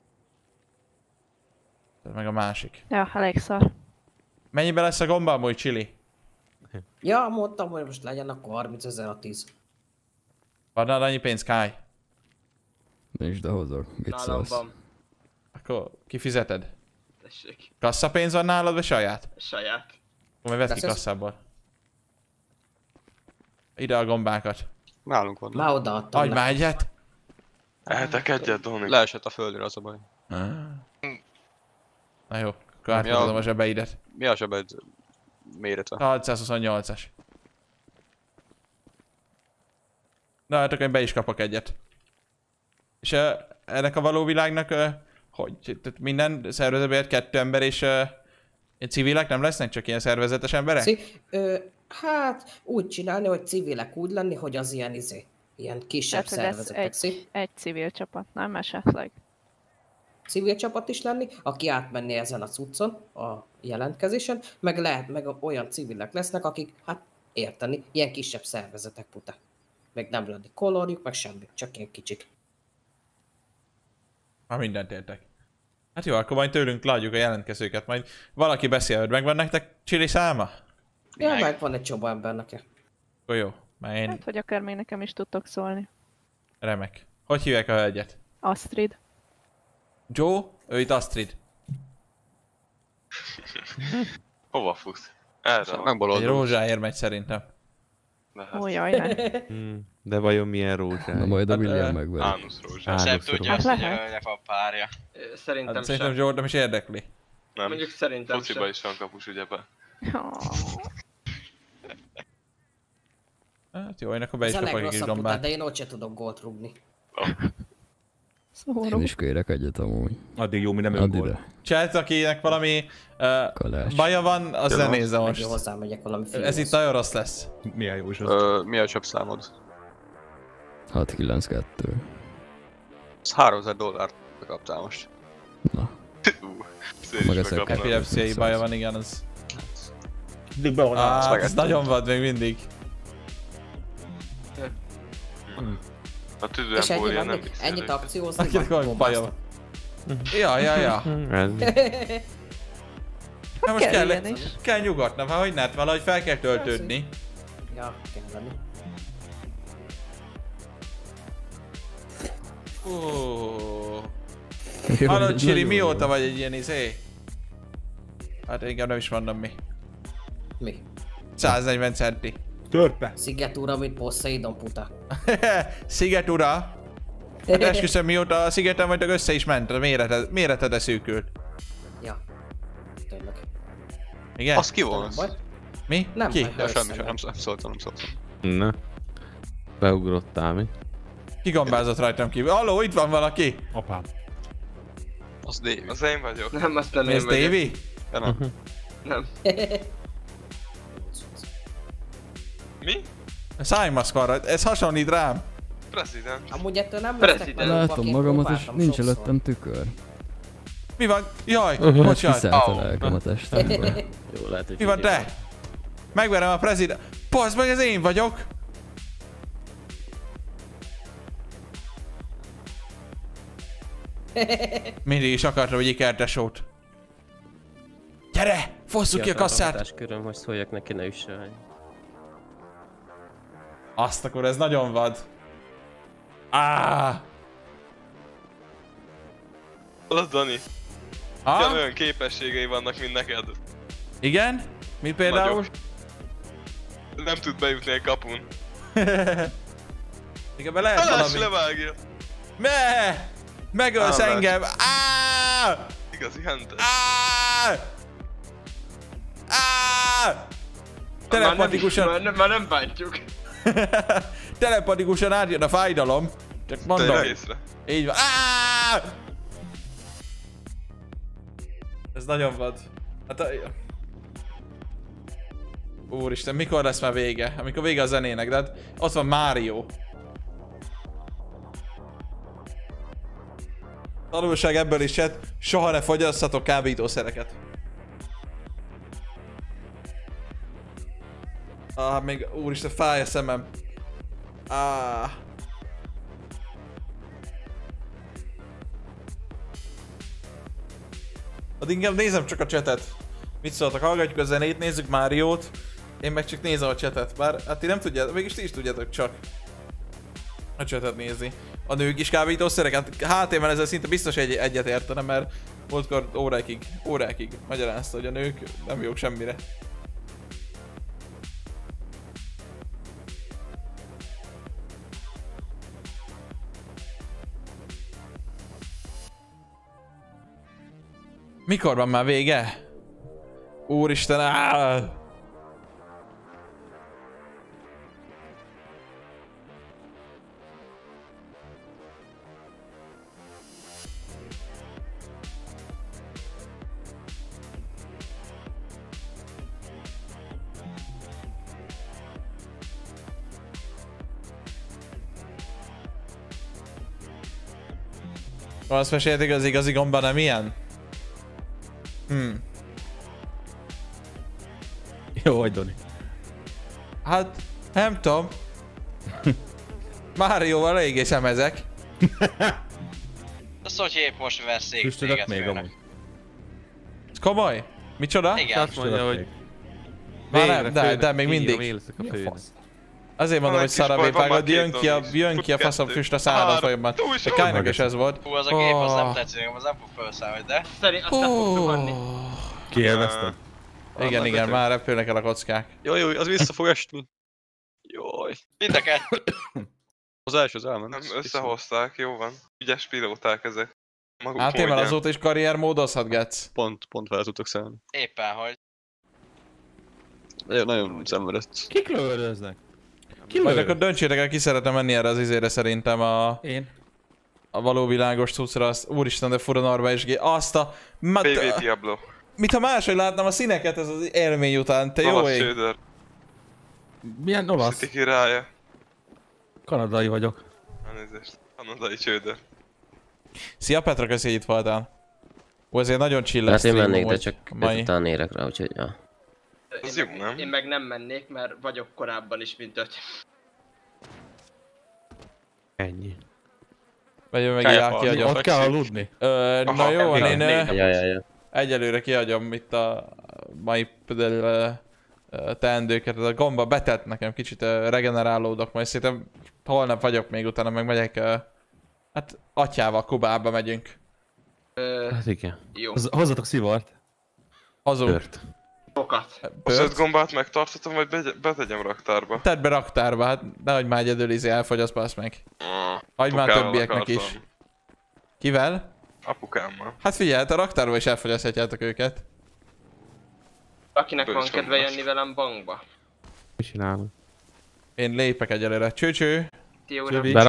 Ez meg a másik. Ja, elég szar. Mennyibe lesz a gomba amúgy, Chili? Ja, mondtam, hogy most legyen akkor harmincezer a tíz. Van nála annyi pénz, Kai? Nincs, de hozok. Mit Nálam szólsz? van. Akkor kifizeted? Tessék. Kasszapénz van nálad, vagy saját? Saját. Akkor majd vedd ki kasszából. Ide a gombákat. Nálunk van. Már odaadtam. Adj már egyet! Ehetek egyet, Doni. Leesett a földre, az a baj. Na jó, akkor átadom a zsebeidet. Mi a zsebed mérete? hatszázhuszonnyolcas. Na hát akkor én be is kapok egyet. És uh, ennek a való világnak, uh, hogy tehát minden szervezetben kettő ember és uh, civilek nem lesznek, csak ilyen szervezetes emberek? Szí, ö, hát úgy csinálni, hogy civilek úgy lenni, hogy az ilyen izé, ilyen kisebb Tehát, hogy ez szervezetek, szí. egy, egy civil csapat, nem esetleg? Civil csapat is lenni, aki átmenni ezen a cuccon, a jelentkezésen, meg lehet, meg olyan civilek lesznek, akik, hát érteni, ilyen kisebb szervezetek puta. Meg nem lenni kolorjuk, meg semmi, csak ilyen kicsik. Ha mindent értek. Hát jó, akkor majd tőlünk leadjuk a jelentkezőket, majd valaki beszél, hogy megvan nektek Csili száma? Ja, meg, meg van egy csomó ember neki. Akkor jó, már én... Hát, hogy akár még nekem is tudtok szólni. Remek. Hogy hívják a hölgyet? Astrid. Joe? Ő itt Astrid. Hova fusz? Erre. Egy Megbolondul. rózsáért megy szerintem. Ó, jaj, ne. Hmm, de vajon milyen rózsán? Na majd a William megveri. Ánusz rózsán. Szebb Ánusz tudja, rózsán. hogy a hölgynek a párja. Szerintem Hát, sem. szerintem Joe nem is érdekli. Nem. Mondjuk szerintem Fociba sem. is van kapus, ugye be. Hát jó, én akkor be is Ez a kapok egy kis legrosszabb után, gombát. de én ott se tudok gólt rúgni. Én is kérek egyet amúgy. Addig jó, mi nem Add öngól. ide. Cselt, akinek valami uh, baja van, az Tudom. lenézze Meg most. jó, hozzámegyek valami Ez filmhez. itt nagyon rossz lesz. Milyen jó is az? Ö, mi a csapszámod? hat kilenc kettő. Ez háromezer dollárt kaptál most. Na. Szép Meg is ezek megkapnám. Epilepsziai baja van, igen, az... Mindig be van Ah, állva. ez nagyon vad még mindig. A És tüdőembólia ennyi, nem ennyi, viccelő. ennyit akciózni Akinek van. valami baja van. Ja, ja, ja. Hát most kell kell, ilyen is. kell nyugodnom, hát hogy ne, valahogy fel kell töltődni. Ja, kell lenni. Ó. Jó, Hallod, ez Csiri, nagyon mióta jó. vagy egy ilyen izé? Hát inkább nem is mondom mi. Mi? száznegyven centi. Törpe. Sziget ura, mint Poseidon puta. Sziget ura. Hát esküszöm, mióta a szigeten vagytok, össze is ment, a méreted, méreted szűkült. Ja. Tényleg. Igen? Az ki volt? Baj? Mi? Nem Ki? baj, Ja, semmi, össze sem, nem szóltam, nem szóltam. Na. Beugrottál mi? Ki gombázott rajtam kívül? Halló, itt van valaki! Apám. Az Davey. Az én vagyok. Nem, azt nem Mi én ez, vagyok. Davey? Ja, nem. Nem. Mi? Szájmaszk van rajta, ez hasonlít rám. President. Amúgy ettől nem lesznek President. nagyobbak, Látom én magamat, és próbáltam nincs sokszor. előttem tükör. Mi van? Jaj, Hát bocsánat. kiszállt a lelkem a testembe. Jó, lehet, hogy Mi van te? Megverem a prezident. Pazd meg, ez én vagyok! Mindig is akartam egy ikertesót. Gyere! Fosszuk ki a kasszát! Köröm, hogy szóljak neki, ne üsse. Azt akkor ez nagyon vad. Áááá! Az Dani. Ha? Ugyanolyan képességei vannak, mint neked. Igen? Mi például? Nagyok. Nem tud bejutni egy kapun. Igen, be lehet Talás valami. levágja. Me! Megölsz Ám, engem! Áááá! Igazi hentes. Áááá! Áááá! Telepatikusan... Már nem, már nem bántjuk. Telepatikusan átjön a fájdalom. Csak mondom. Tényleg észre. Így van. Áááá! Ez nagyon vad. Hát a... Úristen, mikor lesz már vége? Amikor vége a zenének, de hát ott van Mario. Tanulság ebből is, chat, soha ne fogyasszatok kábítószereket. Ah, még úristen, fáj a szemem. Ah. Addig inkább nézem csak a chatet. Mit szóltak? Hallgatjuk a zenét, nézzük Máriót. Én meg csak nézem a chatet. Bár hát ti nem tudjátok, mégis ti is tudjátok csak a chatet nézni. A nők is kábítószerek? Hát hát én ezzel szinte biztos egy egyet értenem, mert múltkor órákig, órákig magyarázta, hogy a nők nem jók semmire. Mikor van már vége? Úristen, áll! Azt mesélték, az igazi gomba nem ilyen? Hmm. Jó vagy, Doni. Hát, nem tudom. Márióval eléggé szemezek. Azt hogy épp most veszék Füstödök téged még főnek. amúgy. Ez komoly? Micsoda? Igen. Azt mondja, hogy... Már Végre nem, de, főnök, de még írom, mindig. éleszek a főnök. Azért mondom, hogy Van egy kis szar a baj, van már vépágod, jön két ki a, zombi. jön ki a Kettő. faszom füst a szállad Három. folyamban. Túl is De jó. Kánynak is ez volt. Hú, az a gép az nem Oh. tetszik, az nem fog felszállni, de... Szerint azt nem fog zuhanni. Kielvezted? Igen, igen, már repülnek el a kockák. Jaj, jaj, az vissza fog esni. Jaj. Mind a kettő. Az első az elment. Nem összehozták, jó van. Ügyes pilóták ezek. Maguk Hát én már módján. azóta is karrier módozhat, Getsz. Pont, pont fel tudtok szállni. Éppen, hogy... Nagyon, nagyon szenvedett. Kik lövöldöznek? Ki Majd lő? akkor döntsétek el, ki szeretne menni erre az izére szerintem a... Én. A való világos cuccra, azt, úristen, de fura Norba és G. Azt a... Ma, pé vé Diablo. mit ha máshogy látnám a színeket, ez az élmény után, te jó Olasz ég. Söder. Milyen olasz? City királya. Kanadai vagyok. Elnézést. Kanadai Söder. Szia Petra, köszi, hogy itt voltál. Ó, ezért nagyon chill Hát én stream mennék, de amúgy csak a mai. öt után érek rá, úgyhogy ja. Az Én jó, meg- nem? Én meg nem mennék, mert vagyok korábban is, mint öt. Ennyi. Vagy meg Kályha, így kihagyom. Ott kell aludni. Ö, na Aha, jó, igen, én ö, Ja, ja, ja. egyelőre kihagyom itt a mai ö, ö, teendőket. A gomba betett nekem, kicsit ö, regenerálódok, majd szerintem holnap vagyok még, utána meg megyek, ö, hát atyával Kubába megyünk. Ö, Hát igen. jó. Hoz- Hozzatok szivart. Azok. Tört. Sokat. Az öt gombát megtartatom, vagy begy- betegyem raktárba? Tedd be raktárba, hát nehogy már egyedül izé elfogyaszt, bassz meg. Hagyd már Apukával többieknek is. akartam. Kivel? Apukámmal. Hát figyelj, hát a raktárba is elfogyaszthatjátok őket. Akinek Bős van kedve gombás. jönni velem bankba. Mit csinálunk? Én lépek egyelőre. Cső cső! Ti uram. Be